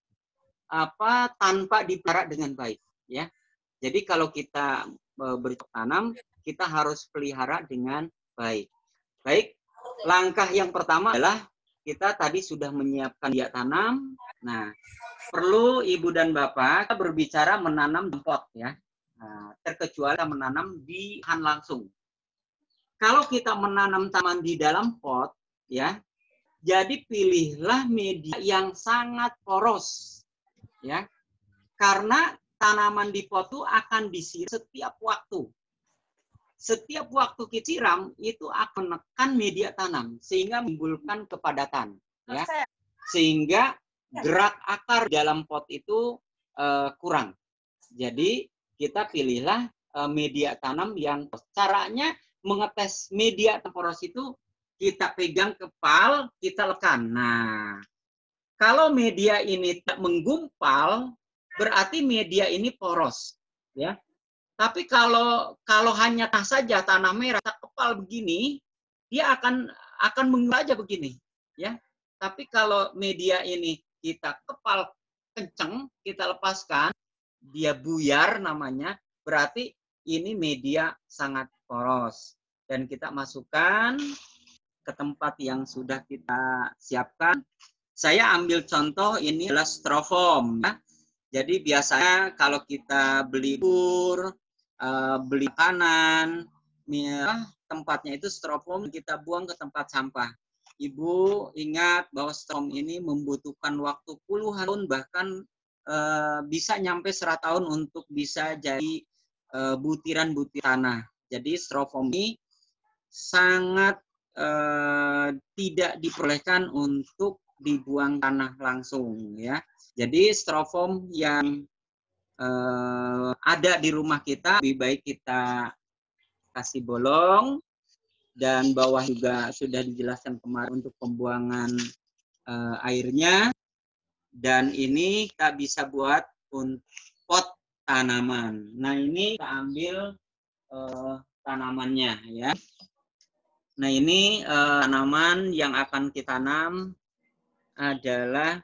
tanpa dipelihara dengan baik, ya. Jadi kalau kita bercocok tanam, kita harus pelihara dengan baik. Baik, langkah yang pertama adalah kita tadi sudah menyiapkan media tanam. Nah, perlu ibu dan bapak berbicara menanam di pot, ya. Nah, terkecuali menanam di lahan langsung. Kalau kita menanam tanaman di dalam pot, ya, jadi pilihlah media yang sangat poros, ya, karena tanaman di pot itu akan disiram setiap waktu. Setiap waktu kita siram itu akan menekan media tanam sehingga menimbulkan kepadatan, ya, sehingga gerak akar dalam pot itu kurang. Jadi kita pilihlah media tanam yang caranya mengetes media poros itu kita pegang kepal, kita lekan. Nah, kalau media ini tak menggumpal, berarti media ini poros, ya. Tapi kalau hanya saja tanah merah kepal begini, dia akan mengumpal aja begini, ya. Tapi kalau media ini kita kepal kenceng, kita lepaskan, dia buyar namanya, berarti ini media sangat poros. Dan kita masukkan ke tempat yang sudah kita siapkan. Saya ambil contoh ini adalah styrofoam, ya. Jadi biasanya kalau kita beli beli makanan, tempatnya itu styrofoam, kita buang ke tempat sampah. Ibu ingat bahwa styrofoam ini membutuhkan waktu puluhan tahun, bahkan bisa nyampe 100 tahun untuk bisa jadi butiran-butiran tanah. Jadi styrofoam ini sangat tidak diperbolehkan untuk dibuang tanah langsung, ya. Jadi styrofoam yang ada di rumah kita lebih baik kita kasih bolong, dan bawah juga sudah dijelaskan kemarin untuk pembuangan airnya. Dan ini kita bisa buat pot tanaman. Nah, ini kita ambil tanamannya, ya. Nah, ini tanaman yang akan kita tanam adalah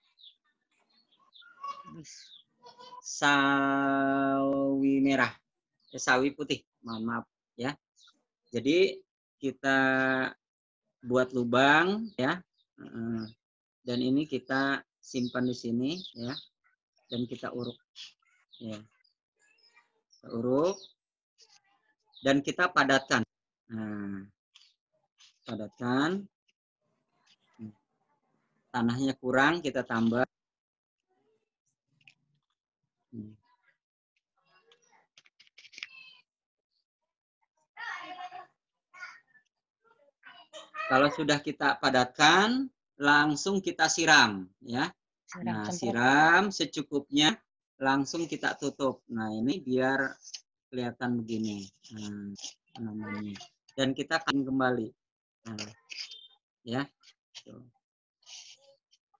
sawi merah, sawi putih, mohon maaf, ya. Jadi kita buat lubang, ya, dan ini kita simpan di sini, ya, dan kita uruk, ya, kita uruk dan kita padatkan. Nah, padatkan. Tanahnya kurang, kita tambah. Kalau sudah kita padatkan, langsung kita siram, ya. Nah, siram secukupnya, langsung kita tutup. Nah, ini biar kelihatan begini, namanya. Dan kita akan kembali, ya.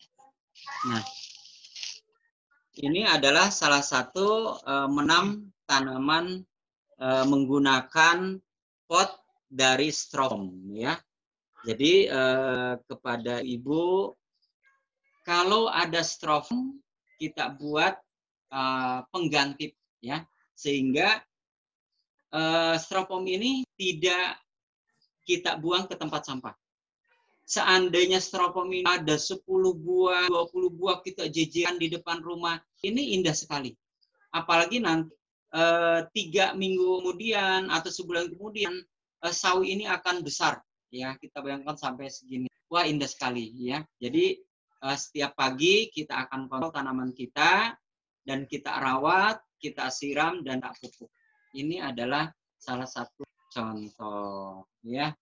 Nah, ini adalah salah satu menanam tanaman menggunakan pot dari styrofoam ya. Jadi kepada Ibu, kalau ada styrofoam kita buat pengganti ya, sehingga styrofoam ini tidak kita buang ke tempat sampah. Seandainya styrofoam ini ada 10 buah, 20 buah kita jejeran di depan rumah, ini indah sekali. Apalagi nanti 3 minggu kemudian atau sebulan kemudian sawi ini akan besar ya, kita bayangkan sampai segini. Wah, indah sekali ya. Jadi setiap pagi kita akan kontrol tanaman kita dan kita rawat, kita siram dan tak pupuk. Ini adalah salah satu contoh ya.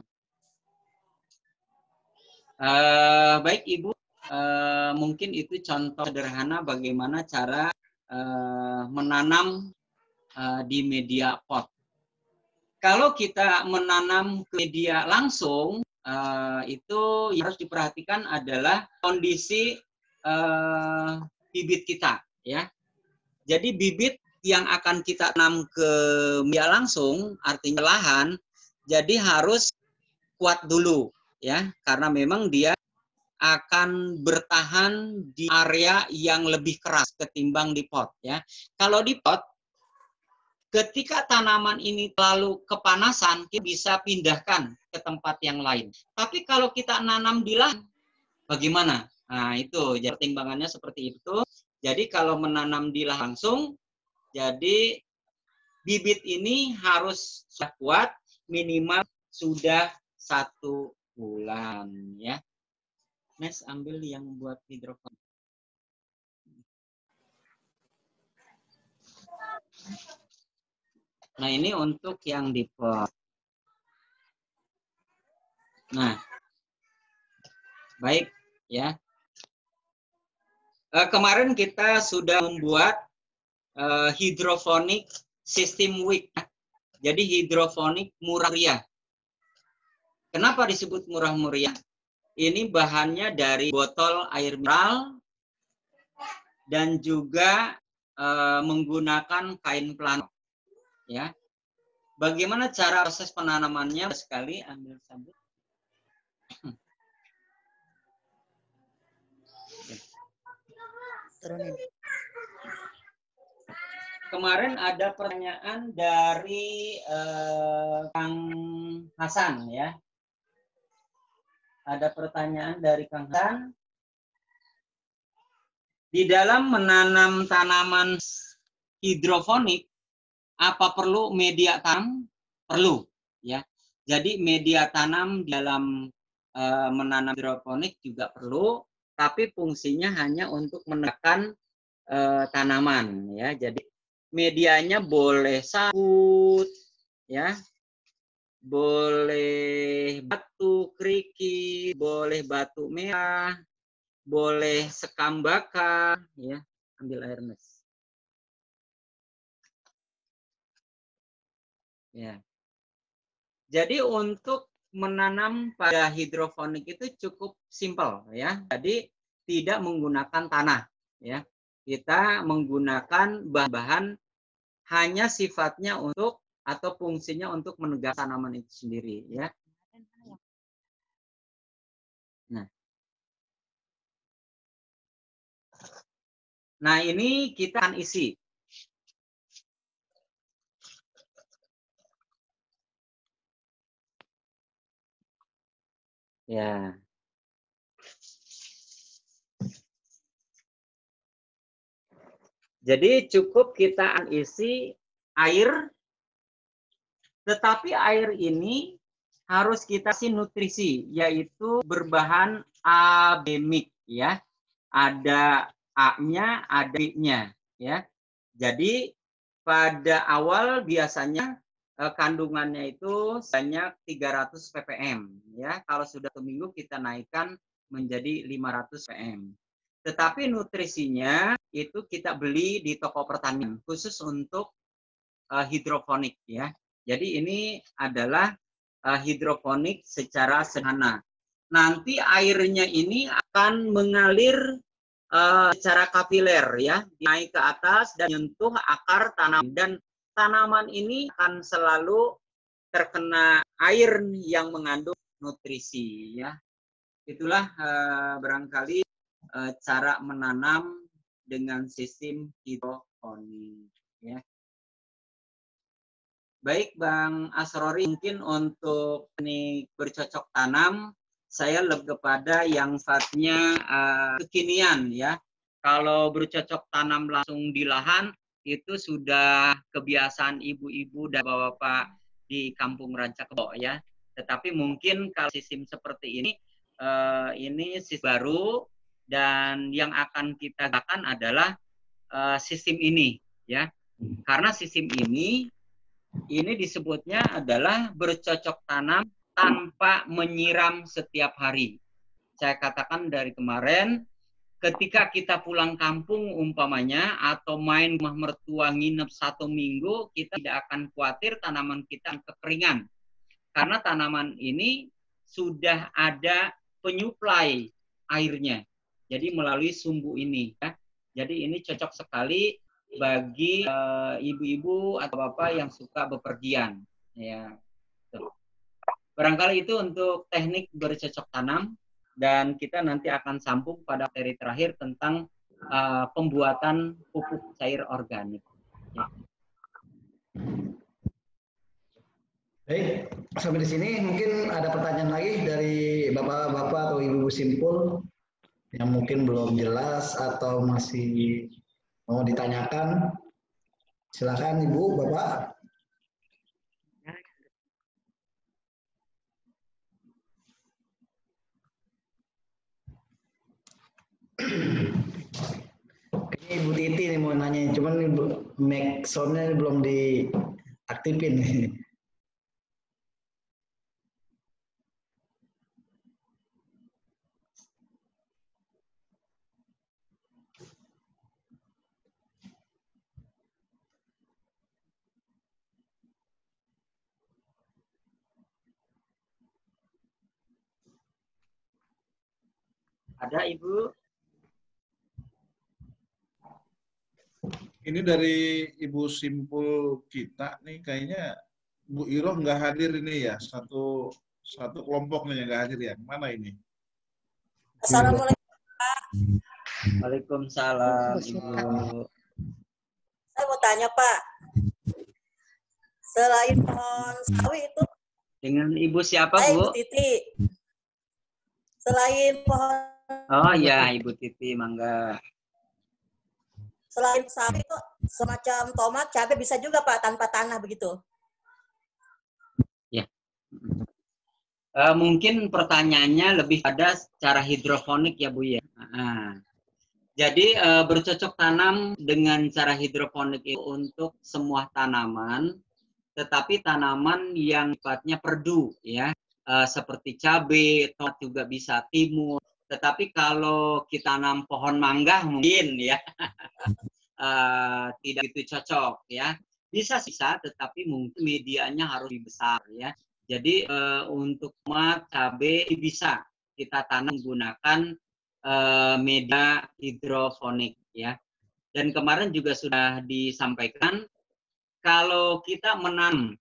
Baik Ibu, mungkin itu contoh sederhana bagaimana cara menanam di media pot. Kalau kita menanam ke media langsung, itu yang harus diperhatikan adalah kondisi bibit kita, ya. Jadi bibit yang akan kita tanam ke media langsung, artinya lahan, jadi harus kuat dulu, ya, karena memang dia akan bertahan di area yang lebih keras ketimbang di pot, ya. Kalau di pot, ketika tanaman ini terlalu kepanasan, kita bisa pindahkan ke tempat yang lain. Tapi kalau kita nanam di lahan, bagaimana? Nah, itu jadi pertimbangannya seperti itu. Jadi kalau menanam di lahan langsung, jadi bibit ini harus sudah kuat, minimal sudah 1 bulan, ya. Nes, ambil yang buat hidroponik. Nah, ini untuk yang di pot. Nah, baik ya. Kemarin kita sudah membuat hidroponik sistem WIC. Jadi hidroponik murah meriah. Kenapa disebut murah meriah? Ini bahannya dari botol air mineral dan juga menggunakan kain pelana. Ya, bagaimana cara proses penanamannya? Sekali ambil sabut. Turunin. Kemarin ada pertanyaan dari Kang Hasan, ya. Ada pertanyaan dari Kang Hasan. Di dalam menanam tanaman hidroponik, apa perlu media tanam? Perlu, ya. Jadi media tanam dalam menanam hidroponik juga perlu, tapi fungsinya hanya untuk menekan tanaman, ya. Jadi medianya boleh sabut, ya, boleh batu kerikil, boleh batu merah, boleh sekam bakar, ya. Ambil air nes. Ya. Jadi untuk menanam pada hidroponik itu cukup simpel, ya. Jadi tidak menggunakan tanah, ya. Kita menggunakan bahan-bahan hanya sifatnya untuk atau fungsinya untuk menegak tanaman itu sendiri, ya. Nah, ini kita akan isi. Ya. Jadi cukup kita isi air, tetapi air ini harus kita kasih nutrisi, yaitu berbahan abemik, ya. Ada A-nya, ada B-nya, ya. Jadi pada awal biasanya kandungannya itu sebanyak 300 ppm, ya. Kalau sudah 1 minggu kita naikkan menjadi 500 ppm. Tetapi nutrisinya itu kita beli di toko pertanian khusus untuk hidroponik, ya. Jadi ini adalah hidroponik secara sederhana. Nanti airnya ini akan mengalir secara kapiler ya, naik ke atas dan menyentuh akar tanaman, dan tanaman ini akan selalu terkena air yang mengandung nutrisi ya. Itulah barangkali cara menanam dengan sistem hidroponik ya. Baik Bang Asrori, mungkin untuk teknik bercocok tanam saya lebih kepada yang sifatnya kekinian ya. Kalau bercocok tanam langsung di lahan itu sudah kebiasaan ibu-ibu dan bapak-bapak di kampung Rancakebo ya. Tetapi mungkin kalau sistem seperti ini sistem baru, dan yang akan kita gunakan adalah sistem ini ya. Karena sistem ini disebutnya adalah bercocok tanam tanpa menyiram setiap hari. Saya katakan dari kemarin, ketika kita pulang kampung umpamanya, atau main rumah mertua nginep 1 minggu, kita tidak akan khawatir tanaman kita kekeringan. Karena tanaman ini sudah ada penyuplai airnya. Jadi melalui sumbu ini. Ya. Jadi ini cocok sekali bagi ibu-ibu atau bapak yang suka bepergian. Ya. Barangkali itu untuk teknik bercocok tanam, dan kita nanti akan sambung pada materi terakhir tentang pembuatan pupuk cair organik. Ya. Baik, sampai di sini mungkin ada pertanyaan lagi dari bapak-bapak atau ibu-ibu simpul yang mungkin belum jelas atau masih mau ditanyakan. Silakan Ibu, Bapak. Ini Ibu Titi nih mau nanya, cuman mic sound-nya belum diaktifin nih. Ada Ibu? Ini dari Ibu Simpul kita nih, kayaknya Bu Iroh nggak hadir ini ya, satu kelompok nih yang nggak hadir ya. Mana ini? Assalamualaikum Pak. Waalaikumsalam Ibu. Saya mau tanya Pak, selain pohon sawi itu Dengan Ibu siapa Ibu Bu? Titi. Selain pohon, Oh ya Ibu Titi, mangga. selain sawi itu semacam tomat, cabai bisa juga Pak tanpa tanah begitu. Ya. Mungkin pertanyaannya lebih pada cara hidroponik ya Bu ya. Jadi bercocok tanam dengan cara hidroponik itu untuk semua tanaman, tetapi tanaman yang sifatnya perdu ya, seperti cabai, tomat juga bisa, timun. Tetapi kalau kita tanam pohon mangga mungkin ya tidak itu cocok ya. Bisa, tetapi mungkin medianya harus lebih besar ya. Jadi untuk tomat, cabai bisa kita tanam menggunakan media hidroponik ya. Dan kemarin juga sudah disampaikan kalau kita menanam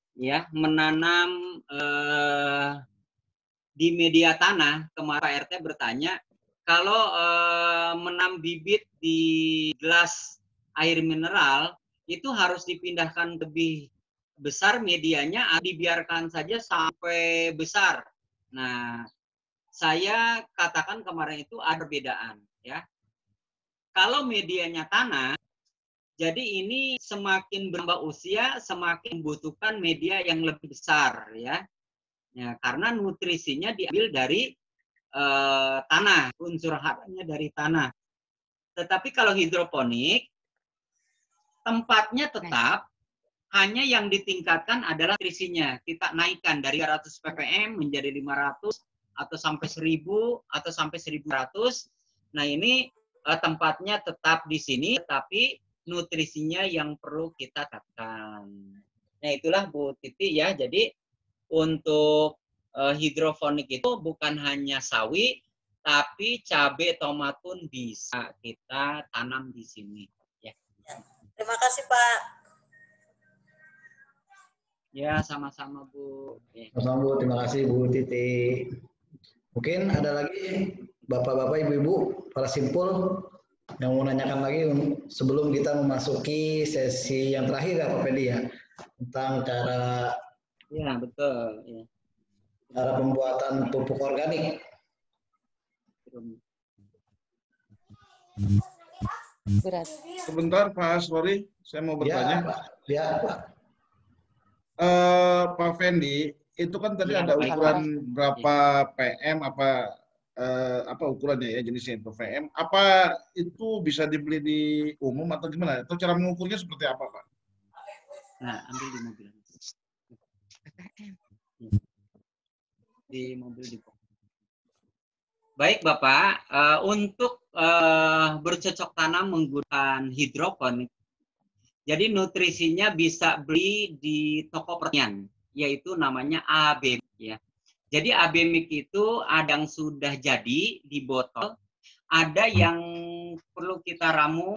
di media tanah, kemarin Pak RT bertanya kalau menanam bibit di gelas air mineral itu harus dipindahkan lebih besar medianya, dibiarkan saja sampai besar. Nah, saya katakan kemarin itu ada perbedaan ya. Kalau medianya tanah, jadi ini semakin bertambah usia semakin membutuhkan media yang lebih besar ya. Ya, karena nutrisinya diambil dari tanah, unsur haranya dari tanah. Tetapi kalau hidroponik, tempatnya tetap, hanya yang ditingkatkan adalah nutrisinya. Kita naikkan dari 300 ppm menjadi 500 atau sampai 1000 atau sampai 1100. Nah ini tempatnya tetap di sini, tapi nutrisinya yang perlu kita tekan. Nah itulah Bu Titi ya. Jadi untuk hidroponik itu bukan hanya sawi, tapi cabai tomat pun bisa kita tanam di sini. Ya. Terima kasih Pak. Ya, sama-sama Bu. Ya. Sama-sama Bu, terima kasih Bu Titi. Mungkin ada lagi Bapak-bapak, Ibu-ibu, para simpul yang mau nanyakan lagi sebelum kita memasuki sesi yang terakhir ya Pak Pendi ya, tentang cara Ya, betul. Ya. cara pembuatan pupuk organik. Berat. Sebentar Pak Aswari, saya mau bertanya. Ya Pak. Ya Pak. Pak Fendi, itu kan tadi Ya, ada baik, ukuran Pak. berapa PM, apa ukurannya ya, jenisnya itu VM. Apa itu bisa dibeli di umum atau gimana? Atau cara mengukurnya seperti apa Pak? Nah, ambil di mobil. Di mobil di Baik Bapak, untuk bercocok tanam menggunakan hidroponik, jadi nutrisinya bisa beli di toko pertanian, yaitu namanya ABMIC ya. Jadi ABMIC itu ada yang sudah jadi di botol, ada yang perlu kita ramu,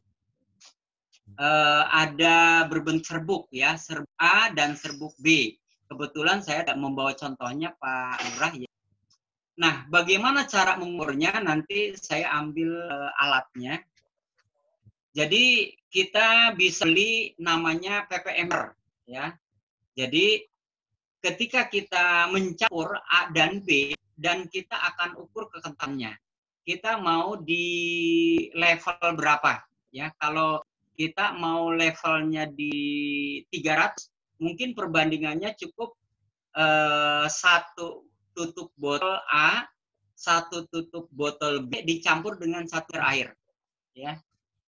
ada berbentuk serbuk ya, serbuk A dan serbuk B. Kebetulan saya tidak membawa contohnya Pak Lurah ya. Nah, bagaimana cara mengukurnya? Nanti saya ambil alatnya. Jadi kita bisa beli namanya ppm ya. Jadi ketika kita mencampur A dan B dan kita akan ukur kekentalannya. Kita mau di level berapa ya? Kalau kita mau levelnya di 300, mungkin perbandingannya cukup 1 tutup botol A, 1 tutup botol B dicampur dengan 1 liter air, ya.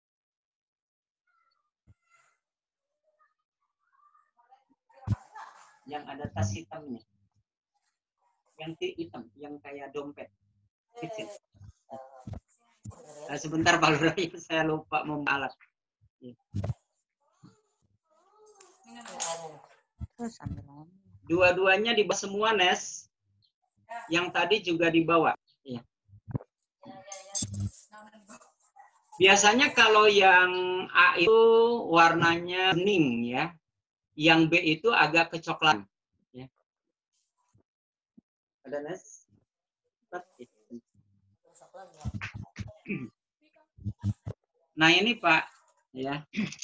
Yang ada tas hitamnya, yang hitam, yang kayak dompet kecil. Nah, sebentar Pak Lurah, saya lupa membawa alat. Dua-duanya dibawa semua, Nes. Yang tadi juga dibawa. Ya. Biasanya kalau yang A itu warnanya kuning ya. Yang B itu agak kecoklatan. Ya. Ada Nes? Nah ini Pak, ya.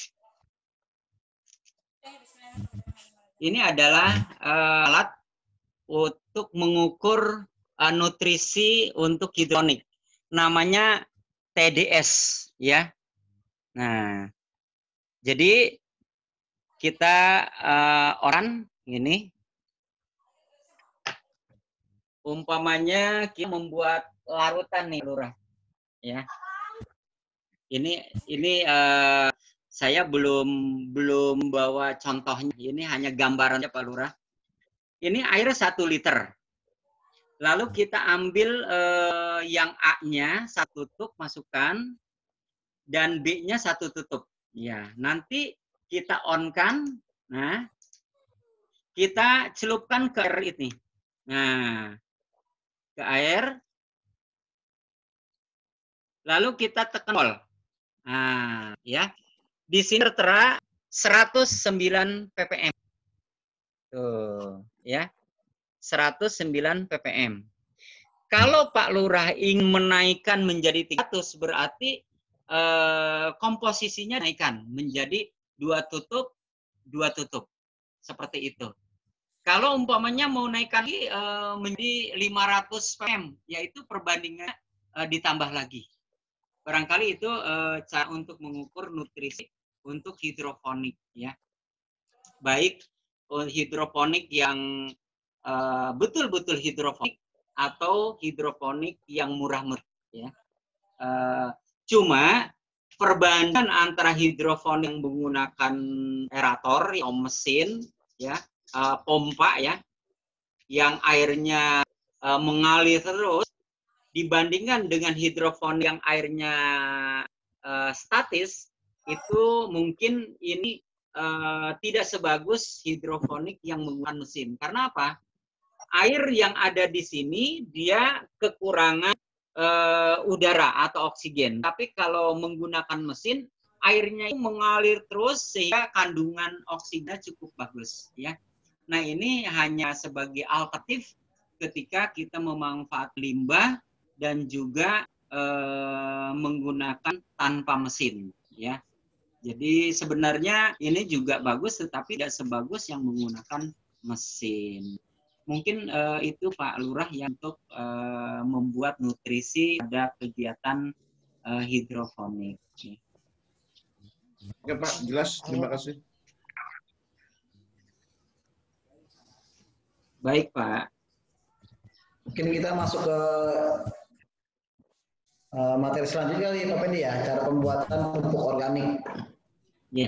Ini adalah alat untuk mengukur nutrisi untuk hidroponik. Namanya TDS, ya. Nah, jadi kita orang ini, umpamanya kita membuat larutan nih, Lurah, ya. Ini saya belum bawa contohnya. Ini hanya gambarannya Pak Lurah. Ini air 1 liter. Lalu kita ambil yang A-nya 1 tutup masukkan dan B-nya 1 tutup. Ya, nanti kita on-kan. Nah, kita celupkan ke air ini. Nah, ke air. Lalu kita tekan tombol. Nah, ya. Di sini tertera 109 ppm. Tuh, ya. 109 ppm. Kalau Pak Lurah ingin menaikkan menjadi 300, berarti komposisinya naikkan menjadi 2 tutup, 2 tutup. Seperti itu. Kalau umpamanya mau naikkan menjadi 500 ppm, yaitu perbandingan ditambah lagi. Barangkali itu cara untuk mengukur nutrisi untuk hidroponik, ya. Baik hidroponik yang betul-betul hidroponik atau hidroponik yang murah-murah, ya. Cuma perbandingan antara hidroponik yang menggunakan aerator atau mesin, ya, pompa, ya, yang airnya mengalir terus, dibandingkan dengan hidroponik yang airnya statis, itu mungkin ini tidak sebagus hidroponik yang menggunakan mesin. Karena apa? Air yang ada di sini dia kekurangan udara atau oksigen. Tapi kalau menggunakan mesin, airnya itu mengalir terus sehingga kandungan oksigennya cukup bagus, ya. Nah, ini hanya sebagai alternatif ketika kita memanfaatkan limbah dan juga menggunakan tanpa mesin, ya. Jadi sebenarnya ini juga bagus, tetapi tidak sebagus yang menggunakan mesin. Mungkin itu Pak Lurah yang untuk membuat nutrisi pada kegiatan hidroponik. Oke Pak, jelas. Terima kasih. Baik Pak. Mungkin kita masuk ke materi selanjutnya kali Pak Pendi ya, cara pembuatan pupuk organik. Ya.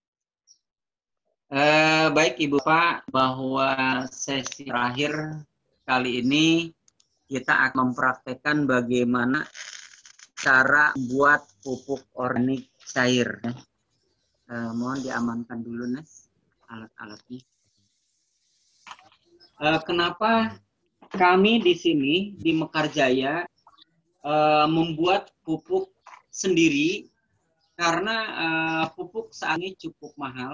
Baik Ibu Pak, bahwa sesi terakhir kali ini kita akan mempraktekkan bagaimana cara membuat pupuk organik cair. Mohon diamankan dulu Nes alat-alatnya. Kenapa kami di sini di Mekarjaya membuat pupuk sendiri? Karena pupuk saat ini cukup mahal.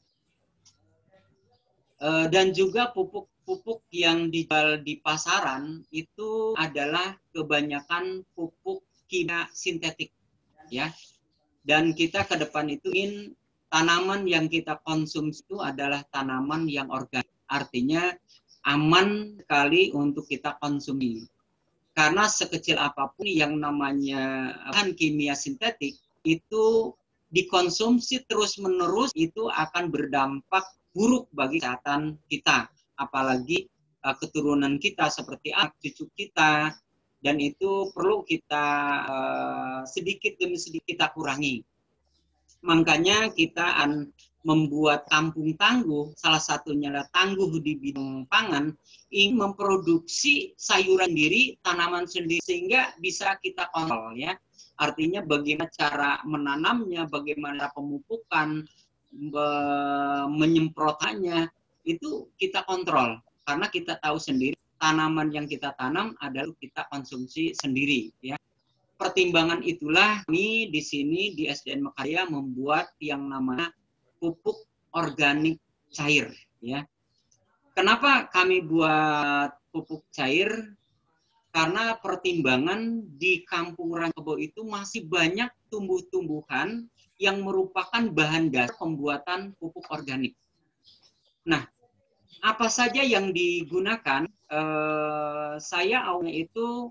Dan juga pupuk yang dijual di pasaran itu adalah kebanyakan pupuk kimia sintetik, ya. Dan kita ke depan itu ingin tanaman yang kita konsumsi itu adalah tanaman yang organik, artinya aman sekali untuk kita konsumsi. Karena sekecil apapun yang namanya bahan kimia sintetik itu dikonsumsi terus-menerus itu akan berdampak buruk bagi kesehatan kita, apalagi keturunan kita seperti anak cucu kita, dan itu perlu kita sedikit demi sedikit kita kurangi. Makanya kita akan membuat kampung tangguh, salah satunya adalah tangguh di bidang pangan, ingin memproduksi sayuran sendiri, tanaman sendiri, sehingga bisa kita kontrol, ya. Artinya bagaimana cara menanamnya, bagaimana pemupukan, menyemprotannya, itu kita kontrol. Karena kita tahu sendiri, tanaman yang kita tanam adalah kita konsumsi sendiri, ya. Pertimbangan itulah kami di sini di SDN Mekarjaya membuat yang namanya pupuk organik cair, ya. Kenapa kami buat pupuk cair? Karena pertimbangan di Kampung Rancakebo itu masih banyak tumbuh-tumbuhan yang merupakan bahan dasar pembuatan pupuk organik. Nah, apa saja yang digunakan? Saya awalnya itu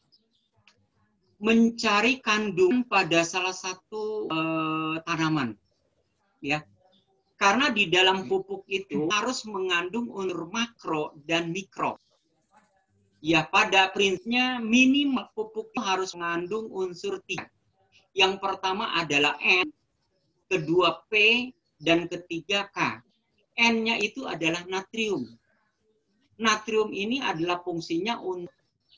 mencari kandungan pada salah satu tanaman, ya. Karena di dalam pupuk itu harus mengandung unsur makro dan mikro. Ya, pada prinsipnya minimal pupuk harus mengandung unsur 3. Yang pertama adalah N, kedua P, dan ketiga K. N-nya itu adalah natrium. Natrium ini adalah fungsinya untuk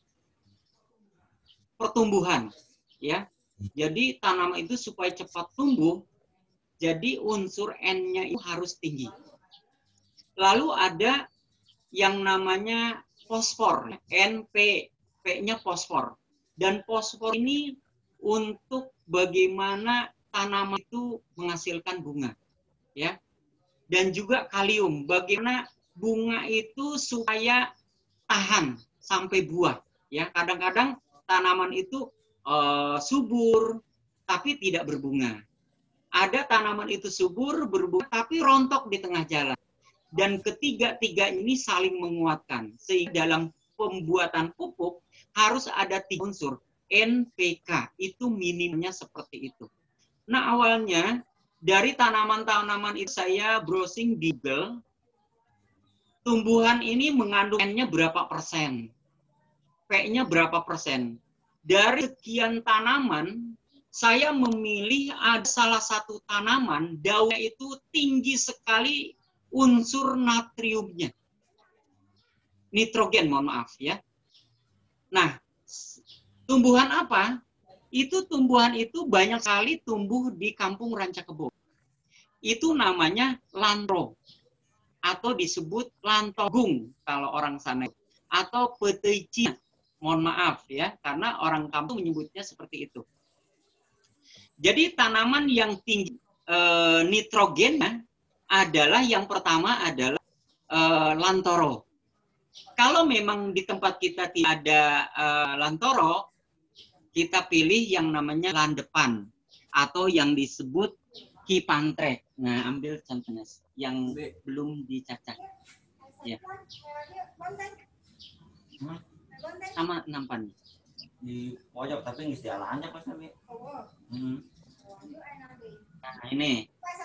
pertumbuhan, ya. Jadi tanaman itu supaya cepat tumbuh, jadi unsur N-nya itu harus tinggi. Lalu ada yang namanya fosfor, NP, P-nya fosfor. Dan fosfor ini untuk bagaimana tanaman itu menghasilkan bunga, ya. Dan juga kalium, bagaimana bunga itu supaya tahan sampai buah, ya. Kadang-kadang tanaman itu subur tapi tidak berbunga. Ada tanaman itu subur, berbunga tapi rontok di tengah jalan. Dan ketiga-tiga ini saling menguatkan. Sehingga dalam pembuatan pupuk harus ada 3 unsur. NPK, itu minimnya seperti itu. Nah, awalnya dari tanaman-tanaman itu saya browsing di Google. Tumbuhan ini mengandung N-nya berapa persen? P-nya berapa persen? Dari sekian tanaman, saya memilih ada salah satu tanaman, daunnya itu tinggi sekali unsur natriumnya. Nitrogen, mohon maaf ya. Nah, tumbuhan apa? Tumbuhan itu banyak sekali tumbuh di Kampung Rancakebo. Itu namanya lantro atau disebut lantogung kalau orang sana, atau petei Cina. Mohon maaf ya, karena orang kampung menyebutnya seperti itu. Jadi tanaman yang tinggi nitrogennya adalah yang pertama adalah lantoro. Kalau memang di tempat kita tidak ada lantoro, kita pilih yang namanya landepan atau yang disebut kipantrek. Nah, ambil contohnya yang belum dicacah. Ya. Sama nampan. Di pojok tapi nggak dialanjak Mas Nabi. Nah, ini.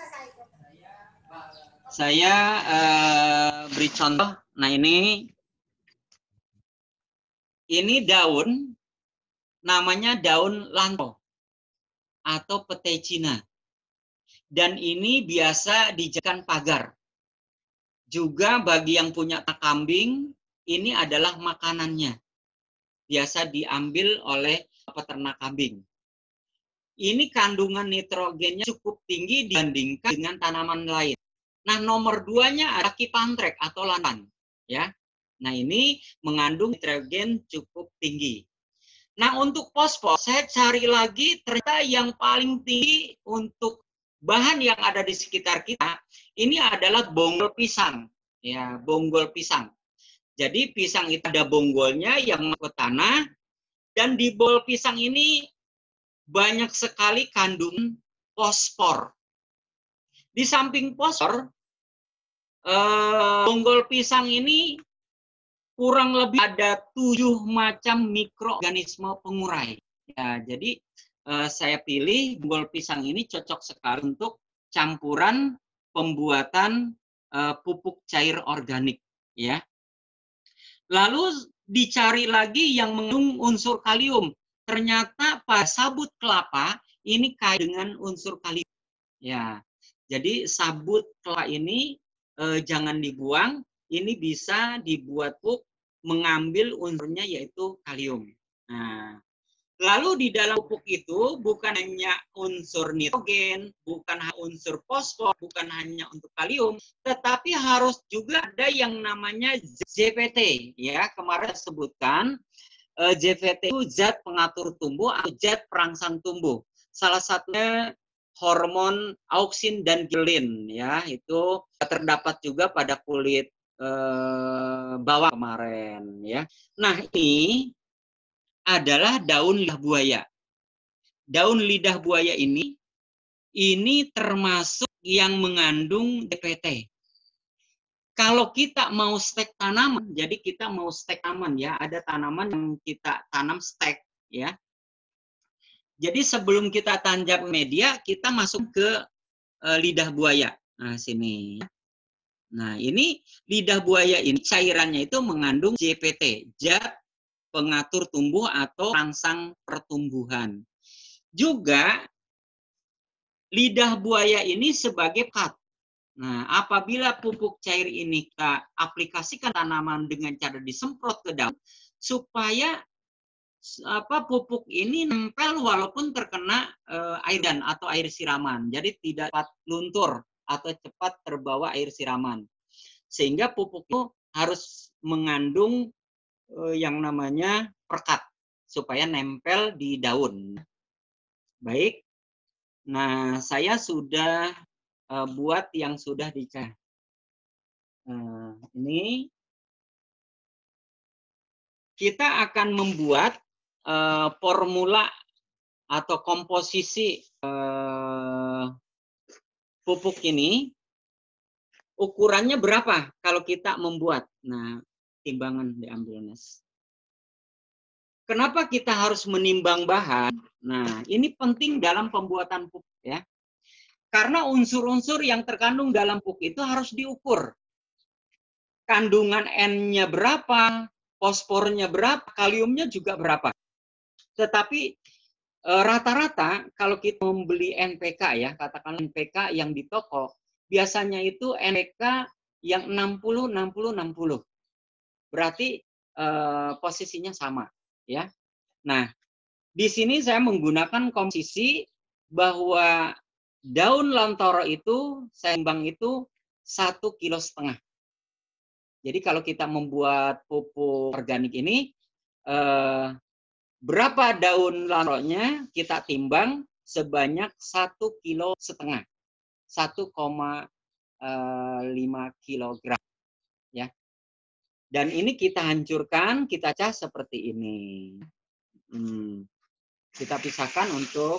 Saya beri contoh. Nah, ini daun namanya daun lanto atau petai Cina. Dan ini biasa dijadikan pagar. Juga bagi yang punya kambing, ini adalah makanannya. Biasa diambil oleh peternak kambing. Ini kandungan nitrogennya cukup tinggi dibandingkan dengan tanaman lain. Nah, nomor 2-nya ada kipantrek atau lantan. Ya. Nah, ini mengandung nitrogen cukup tinggi. Nah, untuk fosfor, saya cari lagi ternyata yang paling tinggi untuk bahan yang ada di sekitar kita, ini adalah bonggol pisang. Ya, bonggol pisang. Jadi pisang itu ada bonggolnya yang ke tanah, dan di bonggol pisang ini banyak sekali kandungan fosfor. Di samping fosfor, bonggol pisang ini kurang lebih ada 7 macam mikroorganisme pengurai. Ya, jadi saya pilih bonggol pisang ini cocok sekali untuk campuran pembuatan pupuk cair organik. Ya. Lalu dicari lagi yang mengandung unsur kalium. Ternyata pada sabut kelapa ini kaya dengan unsur kalium. Ya, jadi sabut kelapa ini jangan dibuang. Ini bisa dibuat pupuk mengambil unsurnya yaitu kalium. Nah, lalu di dalam pupuk itu bukan hanya unsur nitrogen, bukan hanya unsur fosfor, bukan hanya untuk kalium, tetapi harus juga ada yang namanya ZPT. Ya, kemarin sebutkan ZPT itu zat pengatur tumbuh atau zat perangsang tumbuh. Salah satunya hormon auksin dan gilin. Ya, itu terdapat juga pada kulit bawang kemarin. Ya, nah ini adalah daun lidah buaya. Daun lidah buaya ini termasuk yang mengandung DPT. Kalau kita mau stek tanaman, jadi kita mau stek tanaman ya, ada tanaman yang kita tanam stek ya. Jadi sebelum kita tanjap media, kita masuk ke lidah buaya. Nah, sini. Nah, ini lidah buaya ini cairannya itu mengandung ZPT, zat pengatur tumbuh atau perangsang pertumbuhan. Juga lidah buaya ini sebagai pekat. Nah, apabila pupuk cair ini kita aplikasikan tanaman dengan cara disemprot ke daun, supaya pupuk ini nempel walaupun terkena air dan atau air siraman. Jadi tidak cepat luntur atau cepat terbawa air siraman. Sehingga pupuk itu harus mengandung yang namanya pekat supaya nempel di daun. Baik. Nah, saya sudah buat yang sudah dicari. Ini kita akan membuat formula atau komposisi pupuk ini. Ukurannya berapa kalau kita membuat? Nah, timbangan diambil, Nes. Kenapa kita harus menimbang bahan? Nah, ini penting dalam pembuatan pupuk ya. Karena unsur-unsur yang terkandung dalam pupuk itu harus diukur. Kandungan N-nya berapa, fosfornya berapa, kaliumnya juga berapa. Tetapi rata-rata kalau kita membeli NPK ya, katakan NPK yang di toko, biasanya itu NPK yang 60, 60, 60. Berarti posisinya sama. Ya. Nah, di sini saya menggunakan komposisi bahwa daun lantoro itu, seimbang itu 1,5 kg. Jadi kalau kita membuat pupuk organik ini, berapa daun lantornya kita timbang sebanyak 1,5 kilo, 1,5 kilogram, ya. Dan ini kita hancurkan, kita cas seperti ini. Kita pisahkan untuk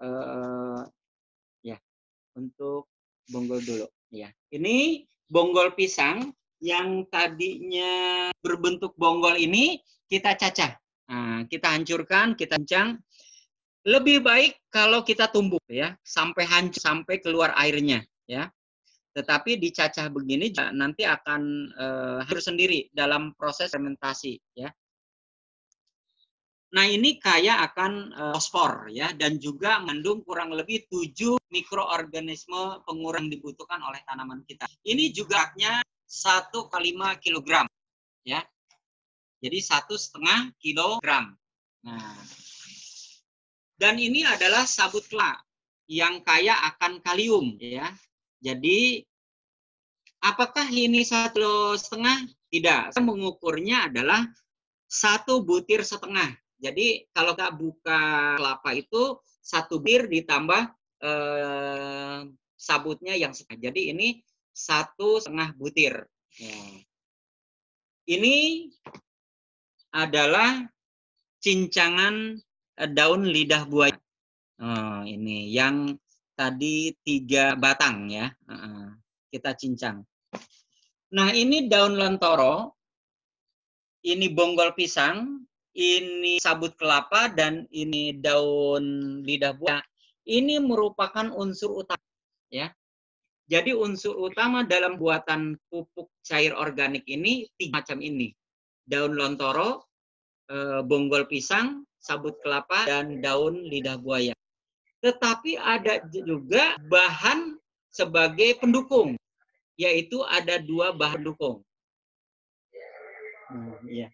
ya, untuk bonggol dulu, ya. Ini bonggol pisang yang tadinya berbentuk bonggol ini kita cacah. Nah, kita hancurkan, kita cincang. Lebih baik kalau kita tumbuk, ya, sampai hancur, sampai keluar airnya, ya. Tetapi dicacah begini nanti akan hancur sendiri dalam proses fermentasi, ya. Nah, ini kaya akan fosfor, ya, dan juga mengandung kurang lebih 7 mikroorganisme pengurang dibutuhkan oleh tanaman kita. Ini juga 1,5 kilogram, ya. Jadi 1,5 kilogram. Nah, dan ini adalah sabut kelapa yang kaya akan kalium, ya. Jadi apakah ini 1,5 kilo? Tidak. Saya mengukurnya adalah 1,5 butir. Jadi kalau kita buka kelapa itu 1 butir ditambah sabutnya yang setengah. Jadi ini 1,5 butir. Ya. Ini adalah cincangan daun lidah buaya. Ini yang tadi 3 batang, ya. Kita cincang. Nah, ini daun lentoro, ini bonggol pisang, ini sabut kelapa, dan ini daun lidah buaya. Ini merupakan unsur utama, ya. Jadi unsur utama dalam buatan pupuk cair organik ini 3 macam ini. Daun lentoro, bonggol pisang, sabut kelapa, dan daun lidah buaya. Tetapi ada juga bahan sebagai pendukung, yaitu ada 2 bahan pendukung. Iya.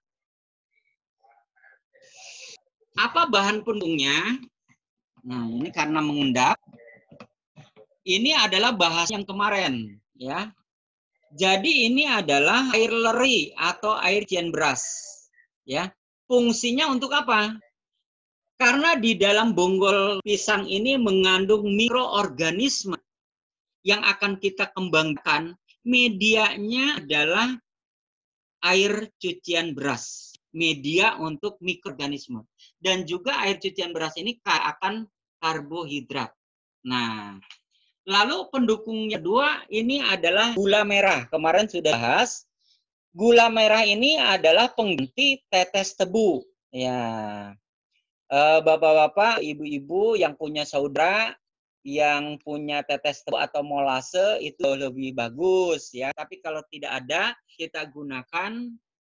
Apa bahan pendukungnya? Nah, ini karena mengendap. Ini adalah bahas yang kemarin, ya. Jadi ini adalah air leri atau air cucian beras, ya. Fungsinya untuk apa? Karena di dalam bonggol pisang ini mengandung mikroorganisme yang akan kita kembangkan, medianya adalah air cucian beras, media untuk mikroorganisme. Dan juga air cucian beras ini akan karbohidrat. Nah, lalu pendukung kedua ini adalah gula merah. Kemarin sudah bahas. Gula merah ini adalah pengganti tetes tebu. Ya, bapak-bapak, ibu-ibu yang punya saudara yang punya tetes tebu atau molase itu lebih bagus, ya. Tapi kalau tidak ada, kita gunakan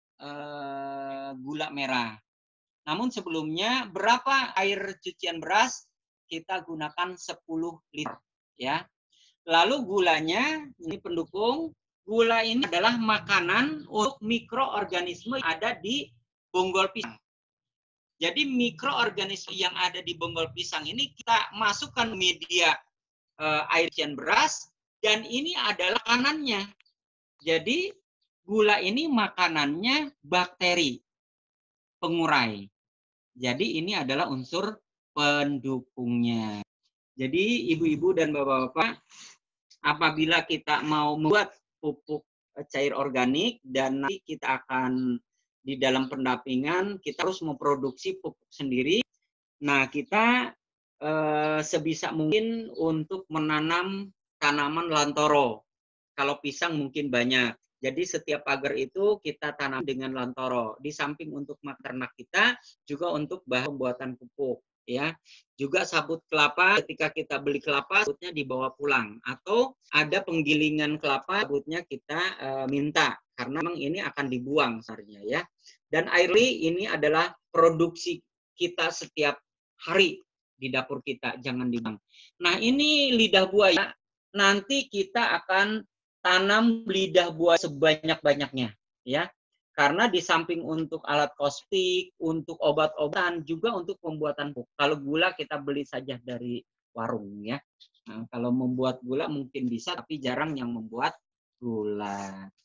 gula merah. Namun sebelumnya berapa air cucian beras? Kita gunakan 10 liter, ya. Lalu gulanya ini pendukung. Gula ini adalah makanan untuk mikroorganisme yang ada di bonggol pisang. Jadi mikroorganisme yang ada di bonggol pisang ini kita masukkan media air cucian beras, dan ini adalah makanannya. Jadi gula ini makanannya bakteri pengurai. Jadi ini adalah unsur pendukungnya. Jadi ibu-ibu dan bapak-bapak, apabila kita mau membuat pupuk cair organik dan nanti kita akan di dalam pendampingan, kita harus memproduksi pupuk sendiri. Nah, kita sebisa mungkin untuk menanam tanaman lantoro. Kalau pisang mungkin banyak. Jadi setiap pagar itu kita tanam dengan lantoro. Di samping untuk ternak kita, juga untuk bahan pembuatan pupuk. Ya, juga sabut kelapa, ketika kita beli kelapa sabutnya dibawa pulang, atau ada penggilingan kelapa sabutnya kita minta, karena memang ini akan dibuang sebenarnya, ya. Dan air ini adalah produksi kita setiap hari di dapur kita, jangan dibuang. Nah, ini lidah buaya, nanti kita akan tanam lidah buaya sebanyak-banyaknya, ya. Karena di samping untuk alat kosmetik, untuk obat-obatan, juga untuk pembuatan pupuk. Kalau gula kita beli saja dari warung, ya. Nah, kalau membuat gula mungkin bisa, tapi jarang yang membuat gula.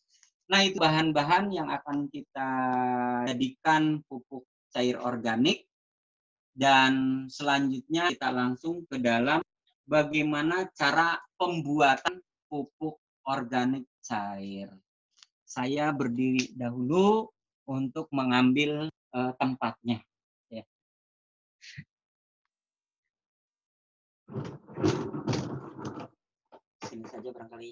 Nah, itu bahan-bahan yang akan kita jadikan pupuk cair organik. Dan selanjutnya kita langsung ke dalam bagaimana cara pembuatan pupuk organik cair. Saya berdiri dahulu untuk mengambil tempatnya. Ya. Sini saja barangkali.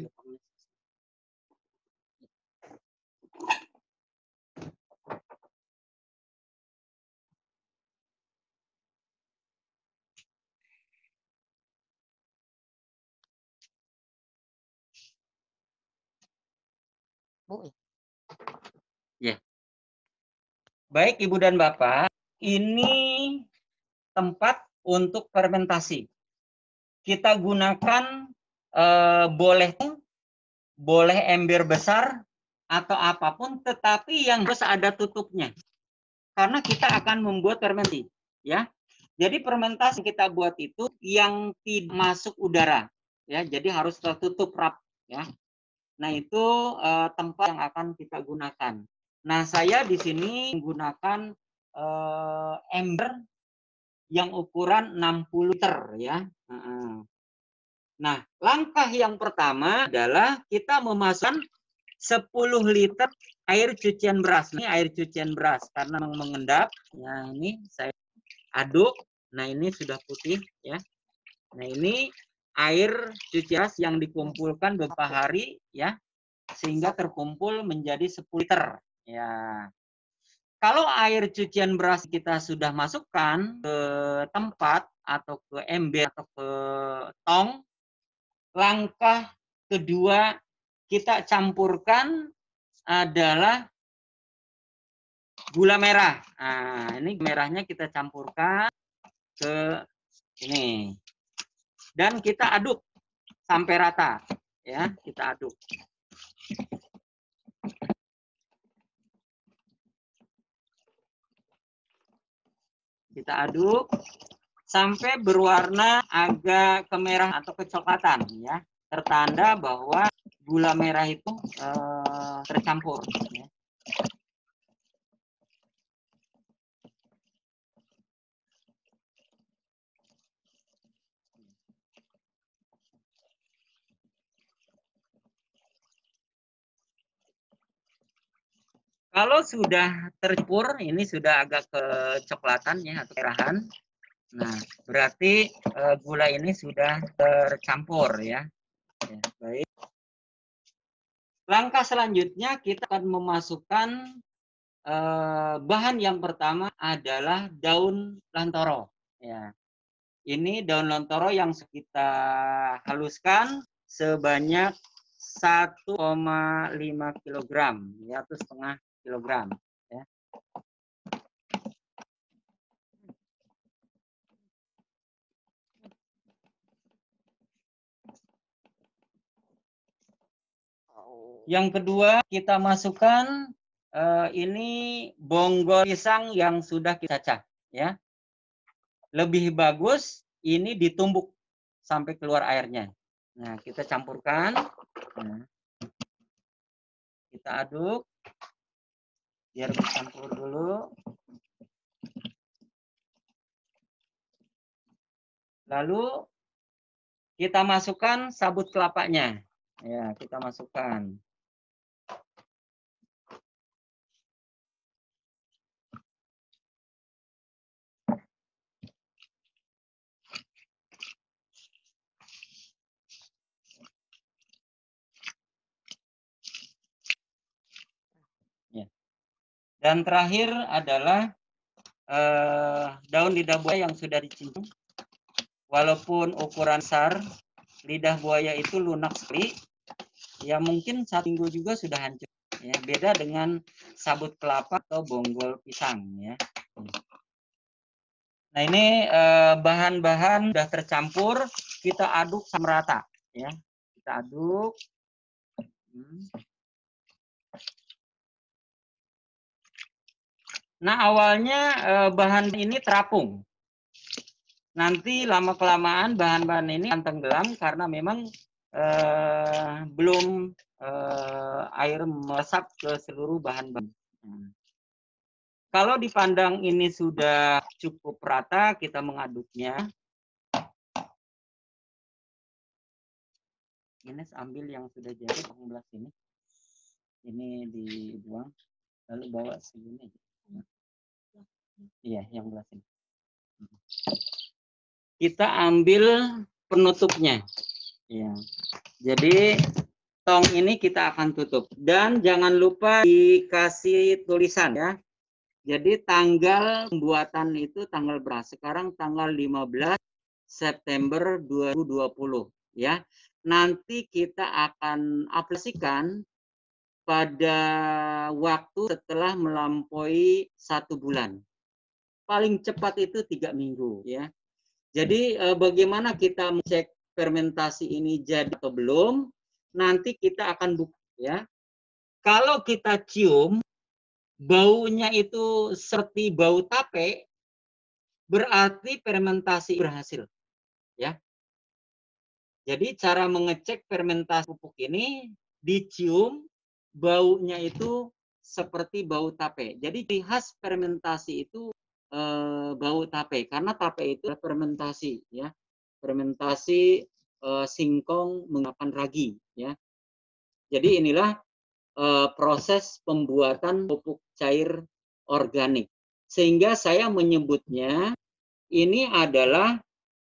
Bu. Ya. Baik Ibu dan Bapak, ini tempat untuk fermentasi. Kita gunakan boleh ember besar atau apapun, tetapi yang harus ada tutupnya. Karena kita akan membuat fermentasi, ya. Jadi fermentasi kita buat itu yang tidak masuk udara, ya. Jadi harus tertutup rapat, ya. Nah, itu tempat yang akan kita gunakan. Nah, saya di sini menggunakan ember yang ukuran 60 liter, ya. Nah, langkah yang pertama adalah kita memasukkan 10 liter air cucian beras. Ini air cucian beras karena mengendap. Nah, ini saya aduk. Nah, ini sudah putih, ya. Nah, ini air cucian beras yang dikumpulkan beberapa hari, ya, sehingga terkumpul menjadi 10 liter. Ya. Kalau air cucian beras kita sudah masukkan ke tempat atau ke ember atau ke tong, langkah kedua kita campurkan adalah gula merah. Nah, ini merahnya kita campurkan ke ini. Dan kita aduk sampai rata, ya, kita aduk. Kita aduk sampai berwarna agak kemerah atau kecoklatan, ya, tertanda bahwa gula merah itu tercampur, ya. Kalau sudah tercampur, ini sudah agak kecoklatan, ya, atau kerahan. Nah, berarti gula ini sudah tercampur, ya. Ya, baik. Langkah selanjutnya kita akan memasukkan bahan yang pertama adalah daun lantoro. Ya, ini daun lantoro yang kita haluskan sebanyak 1,5 kg, ya, atau setengah kilogram. Ya. Yang kedua kita masukkan ini bonggol pisang yang sudah kita cacah, ya. Lebih bagus ini ditumbuk sampai keluar airnya. Nah, kita campurkan. Nah, kita aduk biar bercampur dulu. Lalu kita masukkan sabut kelapanya. Ya, kita masukkan. Ya. Dan terakhir adalah daun lidah buaya yang sudah dicincang. Walaupun ukuran besar, lidah buaya itu lunak sekali. Ya, mungkin 1 minggu juga sudah hancur. Ya, beda dengan sabut kelapa atau bonggol pisang, ya. Nah, ini bahan-bahan sudah tercampur, kita aduk sampai rata, ya. Kita aduk. Nah, awalnya bahan ini terapung. Nanti lama-kelamaan bahan-bahan ini akan tenggelam karena memang belum air meresap ke seluruh bahan-bahan. Kalau dipandang ini sudah cukup rata, kita mengaduknya. Ines ambil yang sudah jadi, belah sini. Ini dibuang, lalu bawa segini. Iya, yang belah sini. Kita ambil penutupnya. Ya. Jadi tong ini kita akan tutup. Dan jangan lupa dikasih tulisan ya. Jadi tanggal pembuatan itu tanggal berapa? Sekarang tanggal 15 September 2020 ya. Nanti kita akan aplikasikan pada waktu setelah melampaui 1 bulan. Paling cepat itu 3 minggu ya. Jadi bagaimana kita mengecek fermentasi ini jadi atau belum? Nanti kita akan buka ya. Kalau kita cium baunya itu seperti bau tape, berarti fermentasi berhasil ya. Jadi cara mengecek fermentasi pupuk ini dicium baunya itu seperti bau tape. Jadi ciri khas fermentasi itu bau tape karena tape itu fermentasi ya. Fermentasi singkong menggunakan ragi ya. Jadi inilah proses pembuatan pupuk cair organik. Sehingga saya menyebutnya ini adalah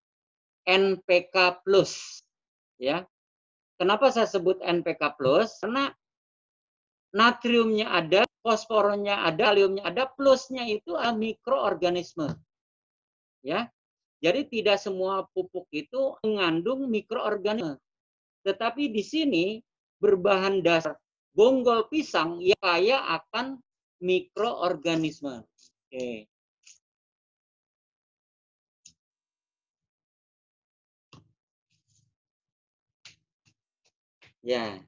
NPK plus ya. Kenapa saya sebut NPK plus? Karena natriumnya ada, fosfornya ada, kaliumnya ada, plusnya itu mikroorganisme. Ya. Jadi tidak semua pupuk itu mengandung mikroorganisme. Tetapi di sini berbahan dasar bonggol pisang yang kaya akan mikroorganisme. Oke. Ya.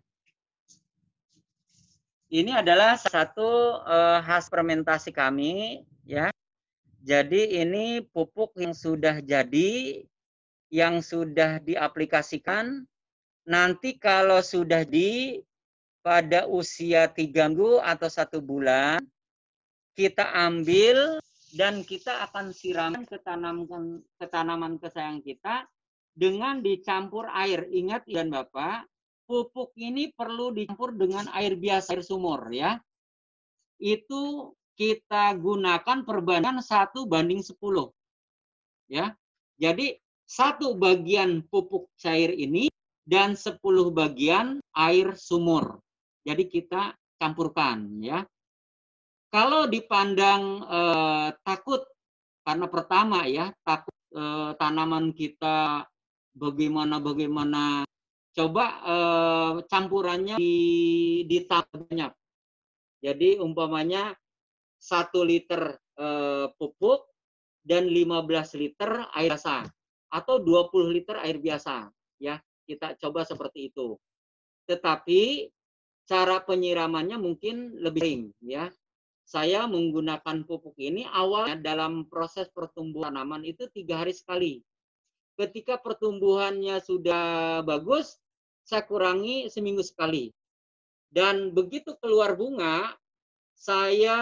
Ini adalah satu khas fermentasi kami ya. Jadi ini pupuk yang sudah jadi, yang sudah diaplikasikan. Nanti kalau sudah pada usia 3 minggu atau 1 bulan, kita ambil dan kita akan siramkan ke tanaman kesayangan kita dengan dicampur air. Ingat dan Bapak, pupuk ini perlu dicampur dengan air biasa, air sumur ya. Itu kita gunakan perbandingan 1:10 ya. Jadi 1 bagian pupuk cair ini dan 10 bagian air sumur. Jadi kita campurkan ya. Kalau dipandang takut karena pertama ya, takut tanaman kita bagaimana coba campurannya ditambah banyak. Jadi umpamanya 1 liter pupuk dan 15 liter air biasa atau 20 liter air biasa ya. Kita coba seperti itu. Tetapi cara penyiramannya mungkin lebih sering ya. Saya menggunakan pupuk ini awalnya dalam proses pertumbuhan tanaman itu 3 hari sekali. Ketika pertumbuhannya sudah bagus, saya kurangi seminggu sekali. Dan begitu keluar bunga, saya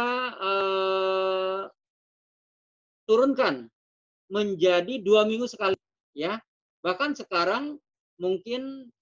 turunkan menjadi 2 minggu sekali ya. Bahkan sekarang mungkin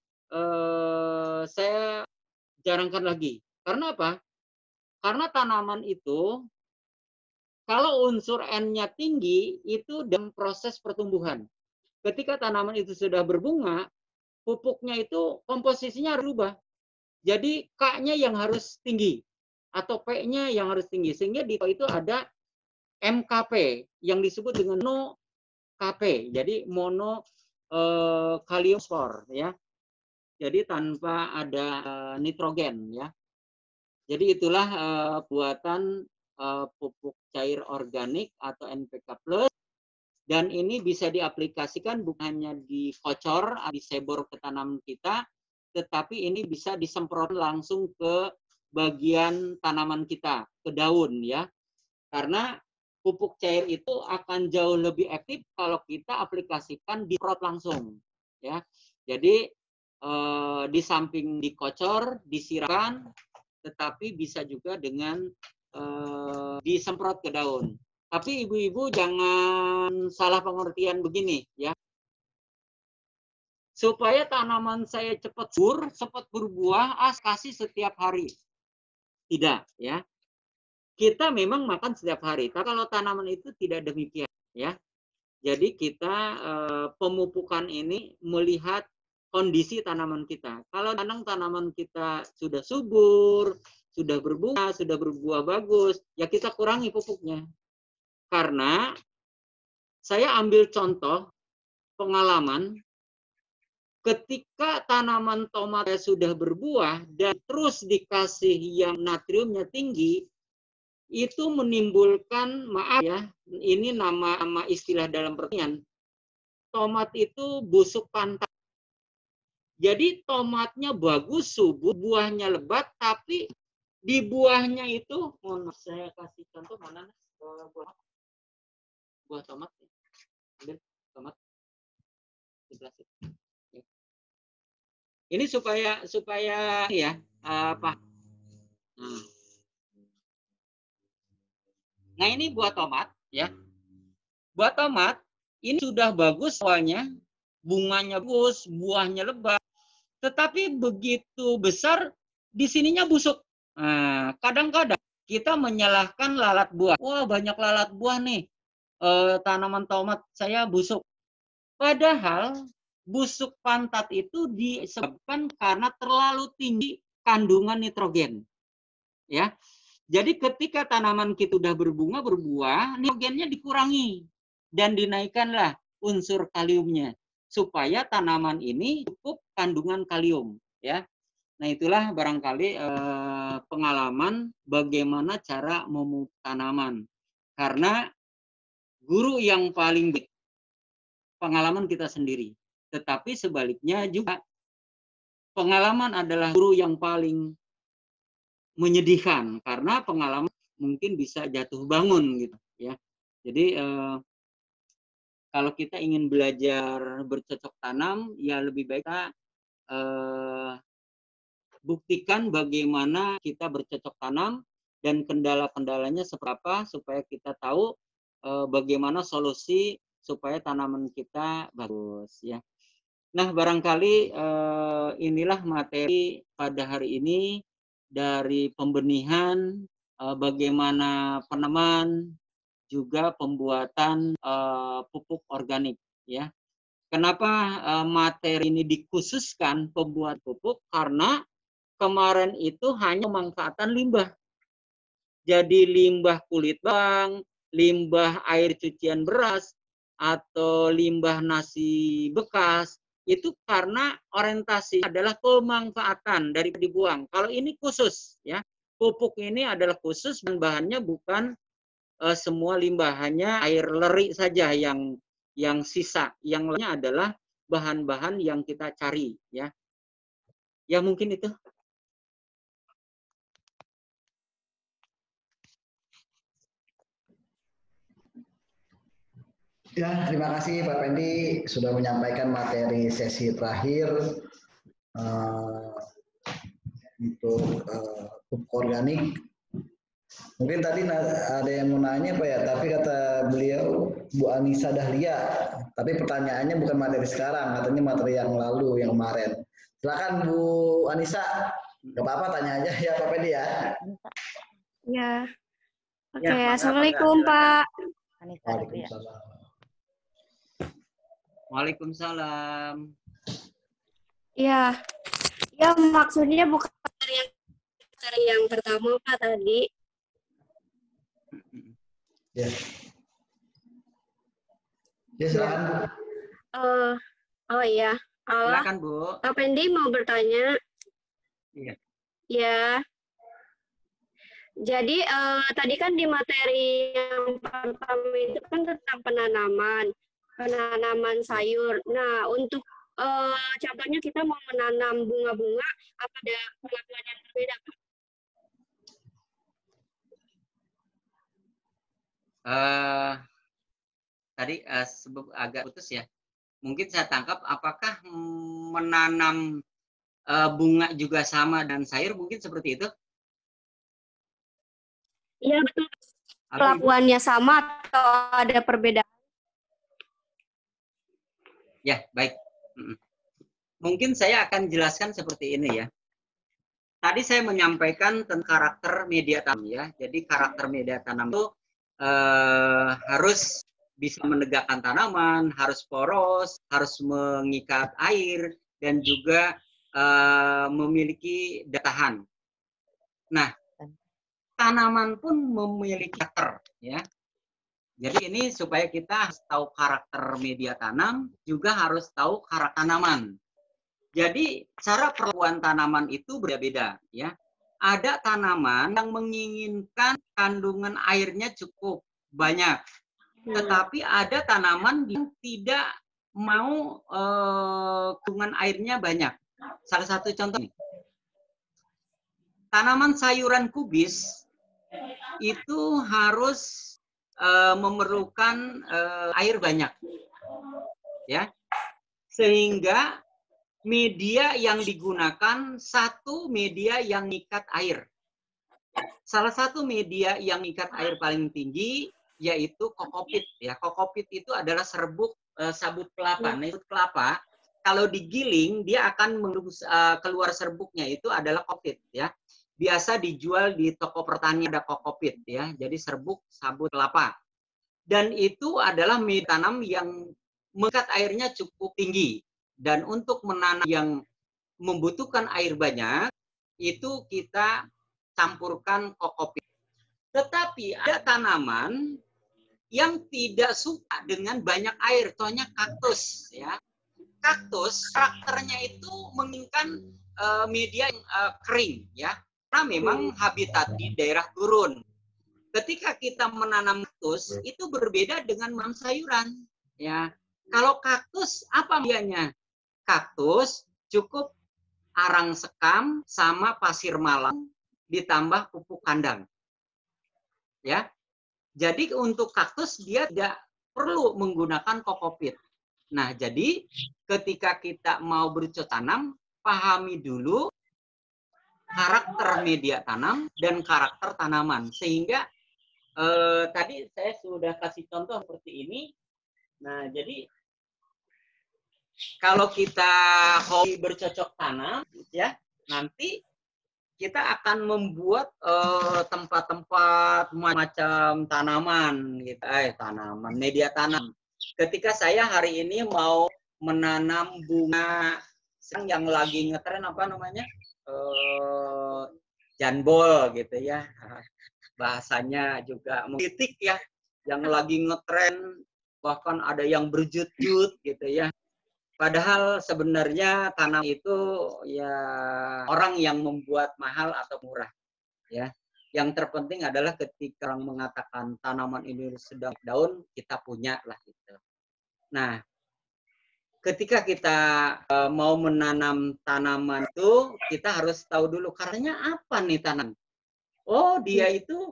saya jarangkan lagi. Karena apa? Karena tanaman itu kalau unsur N-nya tinggi itu dalam proses pertumbuhan. Ketika tanaman itu sudah berbunga, pupuknya itu komposisinya harus berubah. Jadi K-nya yang harus tinggi atau P-nya yang harus tinggi. Sehingga di itu ada MKP yang disebut dengan mono KP. Jadi mono kalium fosfor ya. Jadi tanpa ada nitrogen ya. Jadi itulah buatan pupuk cair organik atau NPK plus. Dan ini bisa diaplikasikan bukan hanya dikocor, disebor ke tanaman kita, tetapi ini bisa disemprot langsung ke bagian tanaman kita, ke daun ya. Karena pupuk cair itu akan jauh lebih efektif kalau kita aplikasikan disemprot langsung ya. Jadi di samping dikocor, disiramkan, tetapi bisa juga dengan disemprot ke daun. Tapi ibu-ibu jangan salah pengertian begini ya. Supaya tanaman saya cepat subur, cepat berbuah, kasih setiap hari. Tidak ya. Kita memang makan setiap hari. Tapi kalau tanaman itu tidak demikian ya. Jadi kita pemupukan ini melihat kondisi tanaman kita. Kalau tanaman kita sudah subur, sudah berbunga, sudah berbuah bagus, ya kita kurangi pupuknya. Karena saya ambil contoh pengalaman ketika tanaman tomat sudah berbuah dan terus dikasih yang natriumnya tinggi, itu menimbulkan, maaf ya, ini nama istilah dalam pertanian, tomat itu busuk pantat. Jadi tomatnya bagus, subur, buahnya lebat, tapi di buahnya itu, mohon saya kasih contoh mana buah tomat, tomat. Ini supaya ya apa? Nah ini buah tomat ya. Buah tomat ini sudah bagus awalnya, bunganya bagus, buahnya lebat, tetapi begitu besar di sininya busuk. Nah, kadang-kadang kita menyalahkan lalat buah. Wah banyak lalat buah nih, tanaman tomat saya busuk. Padahal busuk pantat itu disebabkan karena terlalu tinggi kandungan nitrogen. Ya. Jadi ketika tanaman kita sudah berbunga, berbuah, nitrogennya dikurangi dan dinaikkanlah unsur kaliumnya supaya tanaman ini cukup kandungan kalium, ya. Nah, itulah barangkali pengalaman bagaimana cara memupuk tanaman. Karena guru yang paling baik pengalaman kita sendiri. Tetapi sebaliknya juga pengalaman adalah guru yang paling menyedihkan karena pengalaman mungkin bisa jatuh bangun gitu ya. Jadi kalau kita ingin belajar bercocok tanam ya lebih baik kita buktikan bagaimana kita bercocok tanam dan kendala-kendalanya seberapa supaya kita tahu bagaimana solusi supaya tanaman kita bagus ya. Nah, barangkali inilah materi pada hari ini dari pembenihan, bagaimana penanaman, juga pembuatan pupuk organik ya. Kenapa materi ini dikhususkan pembuat pupuk? Karena kemarin itu hanya pemanfaatan limbah. Jadi limbah kulit bawang, limbah air cucian beras, atau limbah nasi bekas, itu karena orientasi adalah pemanfaatan dari dibuang. Kalau ini khusus, ya pupuk ini adalah khusus dan bahannya bukan semua limbah, hanya air leri saja yang sisa. Yang lainnya adalah bahan-bahan yang kita cari, ya. Ya mungkin itu. Ya, terima kasih Pak Pendi sudah menyampaikan materi sesi terakhir untuk pupuk organik. Mungkin tadi ada yang mau nanya Pak ya, tapi kata beliau Bu Anissa Dahlia, tapi pertanyaannya bukan materi sekarang, katanya materi yang lalu, yang kemarin. Silakan Bu Anissa, nggak apa-apa tanya aja ya Pak Pendi ya. Ya, oke. Assalamualaikum Pak. Waalaikumsalam. Waalaikumsalam. Ya, ya maksudnya bukan materi yang pertama Pak tadi. Ya. Ya silakan Bu. Oh iya. Silakan Bu. Pak Pendi mau bertanya. Iya. Ya. Jadi tadi kan di materi yang pertama itu kan tentang penanaman sayur. Nah, untuk contohnya kita mau menanam bunga-bunga, apa ada perlakuan yang berbeda, Pak? Tadi agak putus ya. Mungkin saya tangkap apakah menanam bunga juga sama dan sayur, mungkin seperti itu. Iya betul. Apa, Ibu? Kelakuannya sama atau ada perbedaan? Ya, baik. Mungkin saya akan jelaskan seperti ini ya. Tadi saya menyampaikan tentang karakter media tanam ya. Jadi karakter media tanam itu harus bisa menegakkan tanaman, harus poros, harus mengikat air, dan juga memiliki daya tahan. Nah, tanaman pun memiliki karakter ya. Jadi ini supaya kita tahu karakter media tanam, juga harus tahu karakter tanaman. Jadi cara perlakuan tanaman itu berbeda-beda ya. Ada tanaman yang menginginkan kandungan airnya cukup banyak, tetapi ada tanaman yang tidak mau kandungan airnya banyak. Salah satu contoh nih, tanaman sayuran kubis itu harus memerlukan air banyak, ya, sehingga media yang digunakan satu media yang mengikat air. Salah satu media yang mengikat air paling tinggi yaitu kokopit. Ya, kokopit itu adalah serbuk sabut kelapa. Nah, sabut kelapa kalau digiling dia akan keluar serbuknya, itu adalah kokopit. Ya, biasa dijual di toko pertanian ada kokopit. Ya, jadi serbuk sabut kelapa. Dan itu adalah media tanam yang mengikat airnya cukup tinggi. Dan untuk menanam yang membutuhkan air banyak, itu kita campurkan kokopit. Tetapi ada tanaman yang tidak suka dengan banyak air, contohnya kaktus. Ya. Kaktus karakternya itu menginginkan media yang kering, ya, karena memang habitat di daerah gurun. Ketika kita menanam kaktus, itu berbeda dengan menanam sayuran. Ya. Kalau kaktus, apa medianya? Kaktus cukup arang sekam sama pasir malam ditambah pupuk kandang. Ya. Jadi untuk kaktus dia tidak perlu menggunakan kokopit. Nah, jadi ketika kita mau bercocok tanam, pahami dulu karakter media tanam dan karakter tanaman. Sehingga tadi saya sudah kasih contoh seperti ini. Nah, jadi kalau kita hobi bercocok tanam, ya, nanti kita akan membuat tempat-tempat macam tanaman, gitu. Tanaman, media tanam. Ketika saya hari ini mau menanam bunga yang lagi ngetren apa namanya, janbol, gitu ya, bahasanya juga titik ya, yang lagi ngetren, bahkan ada yang berjut-jut, gitu ya. Padahal sebenarnya tanam itu ya orang yang membuat mahal atau murah, ya. Yang terpenting adalah ketika orang mengatakan tanaman ini sedang daun, kita punya lah gitu. Nah, ketika kita mau menanam tanaman itu, kita harus tahu dulu karenanya apa nih tanam. Oh, dia itu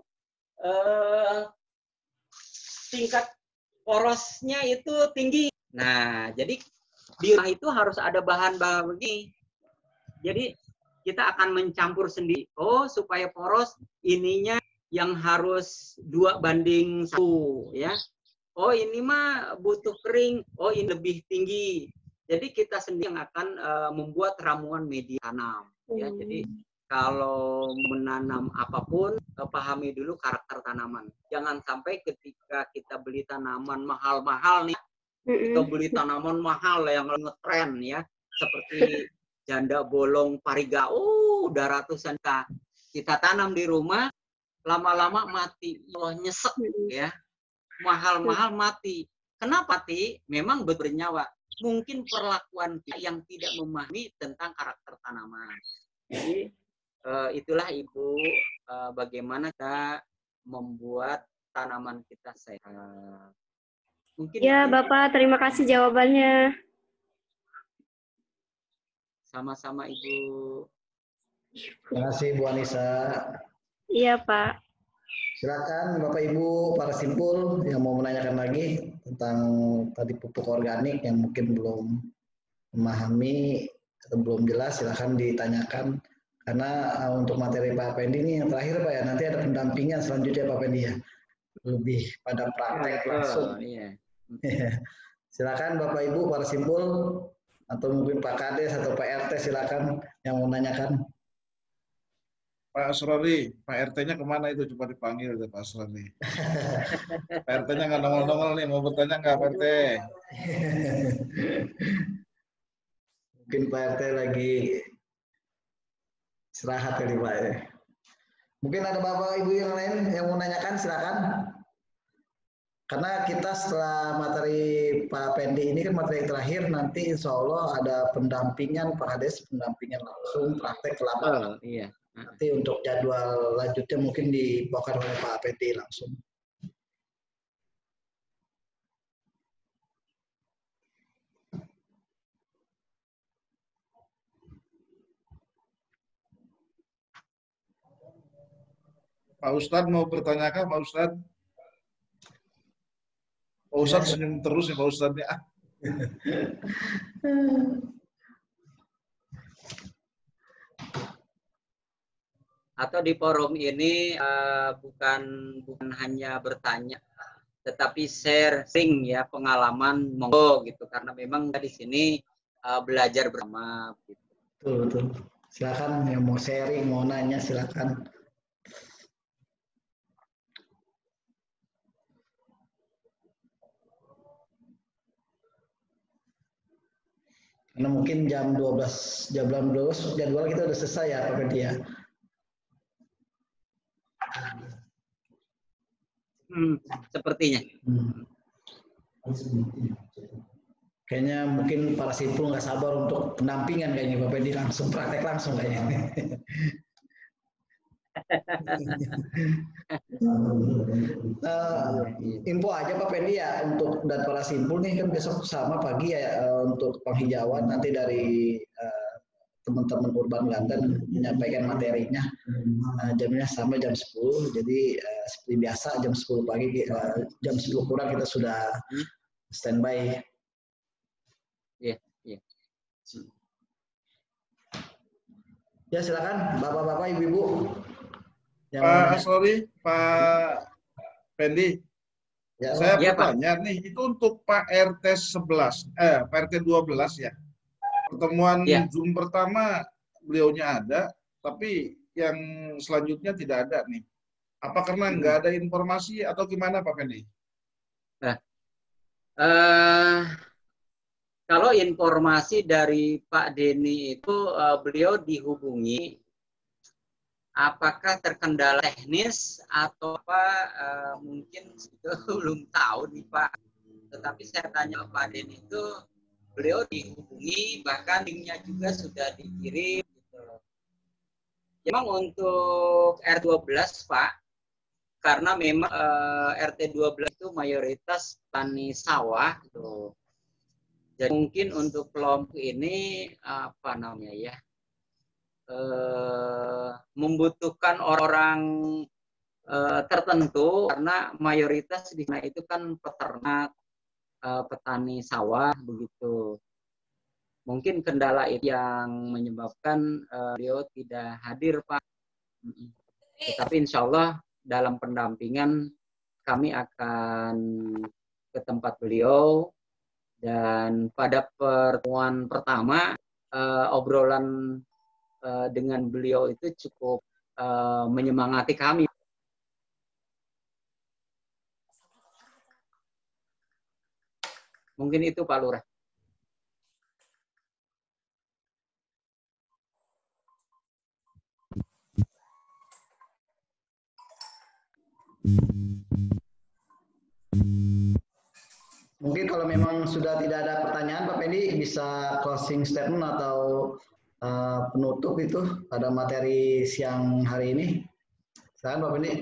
tingkat porosnya itu tinggi. Nah, jadi di rumah itu harus ada bahan-bahan begini. Jadi kita akan mencampur sendiri. Oh, supaya poros ininya yang harus 2:1, ya. Oh, ini mah butuh kering. Oh, ini lebih tinggi. Jadi kita sendiri yang akan membuat ramuan media tanam. Ya, jadi kalau menanam apapun, pahami dulu karakter tanaman. Jangan sampai ketika kita beli tanaman mahal-mahal nih, kita beli tanaman mahal yang ngetren ya, seperti janda bolong pariga, udah ratusan kita tanam di rumah, lama-lama mati, nyesek ya, mahal-mahal mati. Kenapa mati? Memang bernyawa. Mungkin perlakuan kita yang tidak memahami tentang karakter tanaman. Jadi itulah Ibu, bagaimana kita membuat tanaman kita sehat. Mungkin ya, Bapak, terima kasih jawabannya. Sama-sama, Ibu. Terima kasih, Bu Anissa. Iya, Pak. Silakan Bapak Ibu para simpul yang mau menanyakan lagi tentang tadi pupuk organik yang mungkin belum memahami atau belum jelas, silakan ditanyakan. Karena untuk materi Pak Pendi ini yang terakhir Pak ya, nanti ada pendampingan selanjutnya Pak Pendi ya, lebih pada praktek langsung. Iya. Silakan Bapak Ibu para simpul atau mungkin Pak Kades atau Pak RT silakan yang mau nanyakan. Pak Asrori, Pak RT-nya kemana itu? Coba dipanggil deh Pak Asrori. Pak RT-nya nggak nongol-nongol nih, mau bertanya nggak Pak RT? Mungkin Pak RT lagi istirahat kali Pak ya. Mungkin ada Bapak Ibu yang lain yang mau nanyakan silakan. Karena kita setelah materi Pak Pendi ini kan materi terakhir, nanti insya Allah ada pendampingan Pak Kades, pendampingan langsung praktek ke lapangan. Iya. Nanti untuk jadwal lanjutnya mungkin dibawakan oleh Pak Pendi langsung. Pak Ustadz mau bertanyakan Pak Ustadz? Pak Ustadz senyum terus ya Pak Ustadz ya. Atau di forum ini bukan hanya bertanya, tetapi sharing ya pengalaman monggo gitu, karena memang di sini belajar bersama. Gitu. Betul. Silakan yang mau sharing, mau nanya silakan. Karena mungkin jam 12 jadwal kita udah selesai ya Pak Pendi ya. Sepertinya. Kayaknya mungkin para simpul nggak sabar untuk pendampingan kayaknya Pak Pendi langsung praktek langsung kayaknya. Info aja Pak Pendi ya untuk dan para simpul nih kan besok sama pagi ya untuk penghijauan nanti dari teman-teman Urban London menyampaikan materinya jamnya sama jam 10, jadi seperti biasa jam 10 pagi jam 10 kurang kita sudah standby. Iya. Ya silakan Bapak-bapak, Ibu-ibu. Pak Asrori, Pak Pendi. Ya, saya ya, bertanya nih, itu untuk Pak RT 11, Pak RT 12 ya. Pertemuan Zoom pertama beliaunya ada, tapi yang selanjutnya tidak ada nih. Apa karena nggak ada informasi atau gimana Pak Pendi? Kalau informasi dari Pak Denny itu beliau dihubungi, apakah terkendala teknis atau apa mungkin belum tahu nih Pak. Tetapi saya tanya Pak Denny itu beliau dihubungi, bahkan linknya juga sudah dikirim. Gitu. Memang untuk R12 Pak, karena memang RT 12 itu mayoritas tani sawah. Gitu. Jadi mungkin untuk kelompok ini apa namanya ya, membutuhkan orang tertentu karena mayoritas di sana itu kan peternak, petani sawah begitu. Mungkin kendala itu yang menyebabkan beliau tidak hadir Pak. Tetapi insya Allah dalam pendampingan kami akan ke tempat beliau. Dan pada pertemuan pertama obrolan dengan beliau itu cukup menyemangati kami. Mungkin itu Pak Lurah. Mungkin kalau memang sudah tidak ada pertanyaan, Pak Pendi bisa closing statement atau penutup itu pada materi siang hari ini. Silakan Pak Pendi.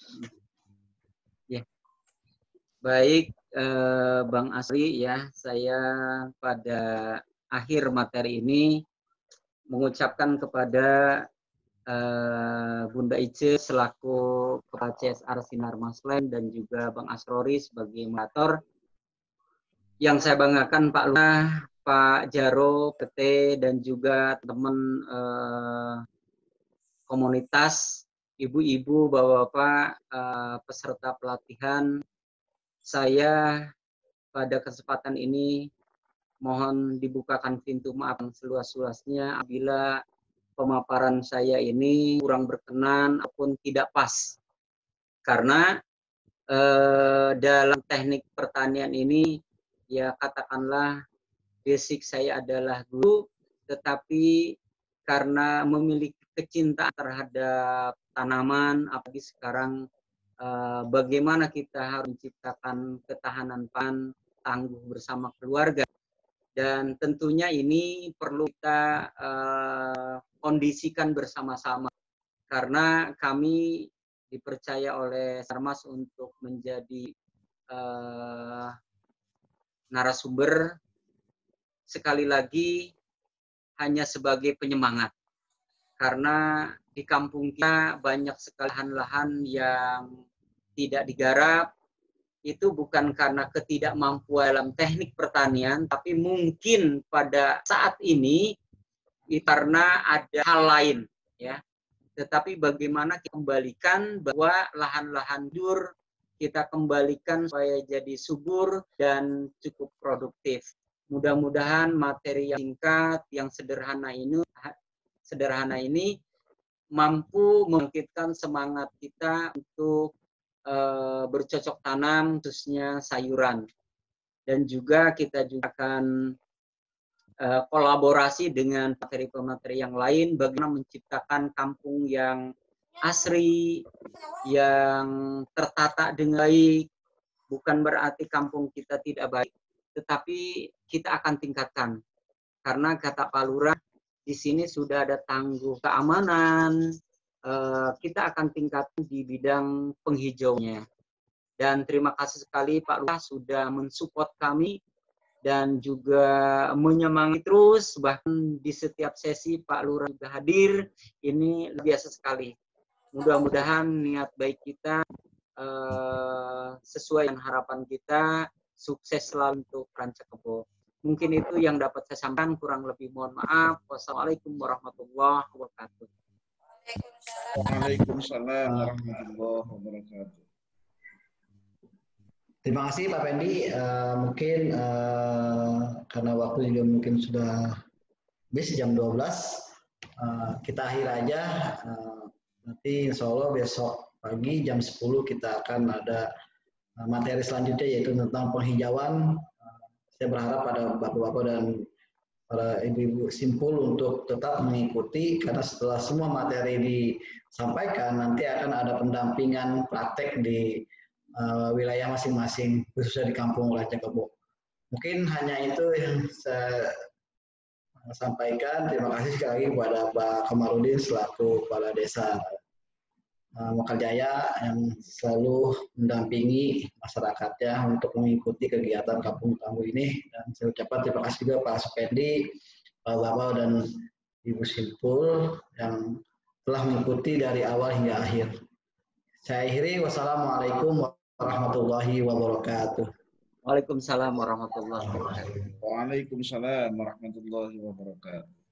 Ya. Baik, Bang Asri ya, saya pada akhir materi ini mengucapkan kepada Bunda Ice selaku Kepala CSR Sinar Maslen dan juga Bang Asrori sebagai moderator. Yang saya banggakan Pak Lurah, Pak Jaro, PT, dan juga teman komunitas, ibu-ibu, bapak-bapak, peserta pelatihan. Saya pada kesempatan ini mohon dibukakan pintu maaf yang seluas-luasnya apabila pemaparan saya ini kurang berkenan ataupun tidak pas. Karena dalam teknik pertanian ini, ya katakanlah basic saya adalah guru, tetapi karena memiliki kecintaan terhadap tanaman, apalagi sekarang bagaimana kita harus menciptakan ketahanan pangan tangguh bersama keluarga. Dan tentunya ini perlu kita kondisikan bersama-sama. Karena kami dipercaya oleh Sarmas untuk menjadi narasumber, sekali lagi hanya sebagai penyemangat. Karena di kampung kita banyak sekali lahan-lahan yang tidak digarap, itu bukan karena ketidakmampuan dalam teknik pertanian, tapi mungkin pada saat ini karena ada hal lain, ya. Tetapi bagaimana kita kembalikan bahwa lahan-lahan dur kita kembalikan supaya jadi subur dan cukup produktif. Mudah-mudahan materi yang singkat, yang sederhana ini mampu membangkitkan semangat kita untuk bercocok tanam, khususnya sayuran. Dan juga kita juga akan kolaborasi dengan materi-materi yang lain, bagaimana menciptakan kampung yang asri, yang tertata dengan baik. Bukan berarti kampung kita tidak baik, tetapi kita akan tingkatkan. Karena kata Pak Lurah, di sini sudah ada tangguh keamanan, kita akan tingkatkan di bidang penghijauannya. Dan terima kasih sekali Pak Lurah sudah mensupport kami dan juga menyemangati terus, bahkan di setiap sesi Pak Lurah juga hadir. Ini luar biasa sekali. Mudah-mudahan niat baik kita sesuai dengan harapan kita, sukses selalu untuk Ranca Kebo. Mungkin itu yang dapat saya sampaikan, kurang lebih mohon maaf. Wassalamualaikum warahmatullahi wabarakatuh. Waalaikumsalam warahmatullahi wabarakatuh. Terima kasih Pak Pendi. Mungkin karena waktu juga mungkin sudah habis jam 12, kita akhir aja. Nanti insya Allah besok pagi jam 10 kita akan ada materi selanjutnya, yaitu tentang penghijauan. Saya berharap pada bapak-bapak dan para ibu-ibu simpul untuk tetap mengikuti, karena setelah semua materi disampaikan nanti akan ada pendampingan praktek di wilayah masing-masing, khususnya di kampung Ranca Kebo. Mungkin hanya itu yang saya sampaikan. Terima kasih sekali lagi kepada Pak Kamarudin selaku Kepala Desa Mekarjaya yang selalu mendampingi masyarakatnya untuk mengikuti kegiatan kampung tangguh ini. Dan saya ucapkan terima kasih juga Pak Supendi, Pak Bapak dan Ibu Simpul yang telah mengikuti dari awal hingga akhir. Saya akhiri. Wassalamualaikum warahmatullahi wabarakatuh. Waalaikumsalam warahmatullahi wabarakatuh. Waalaikumsalam warahmatullahi wabarakatuh.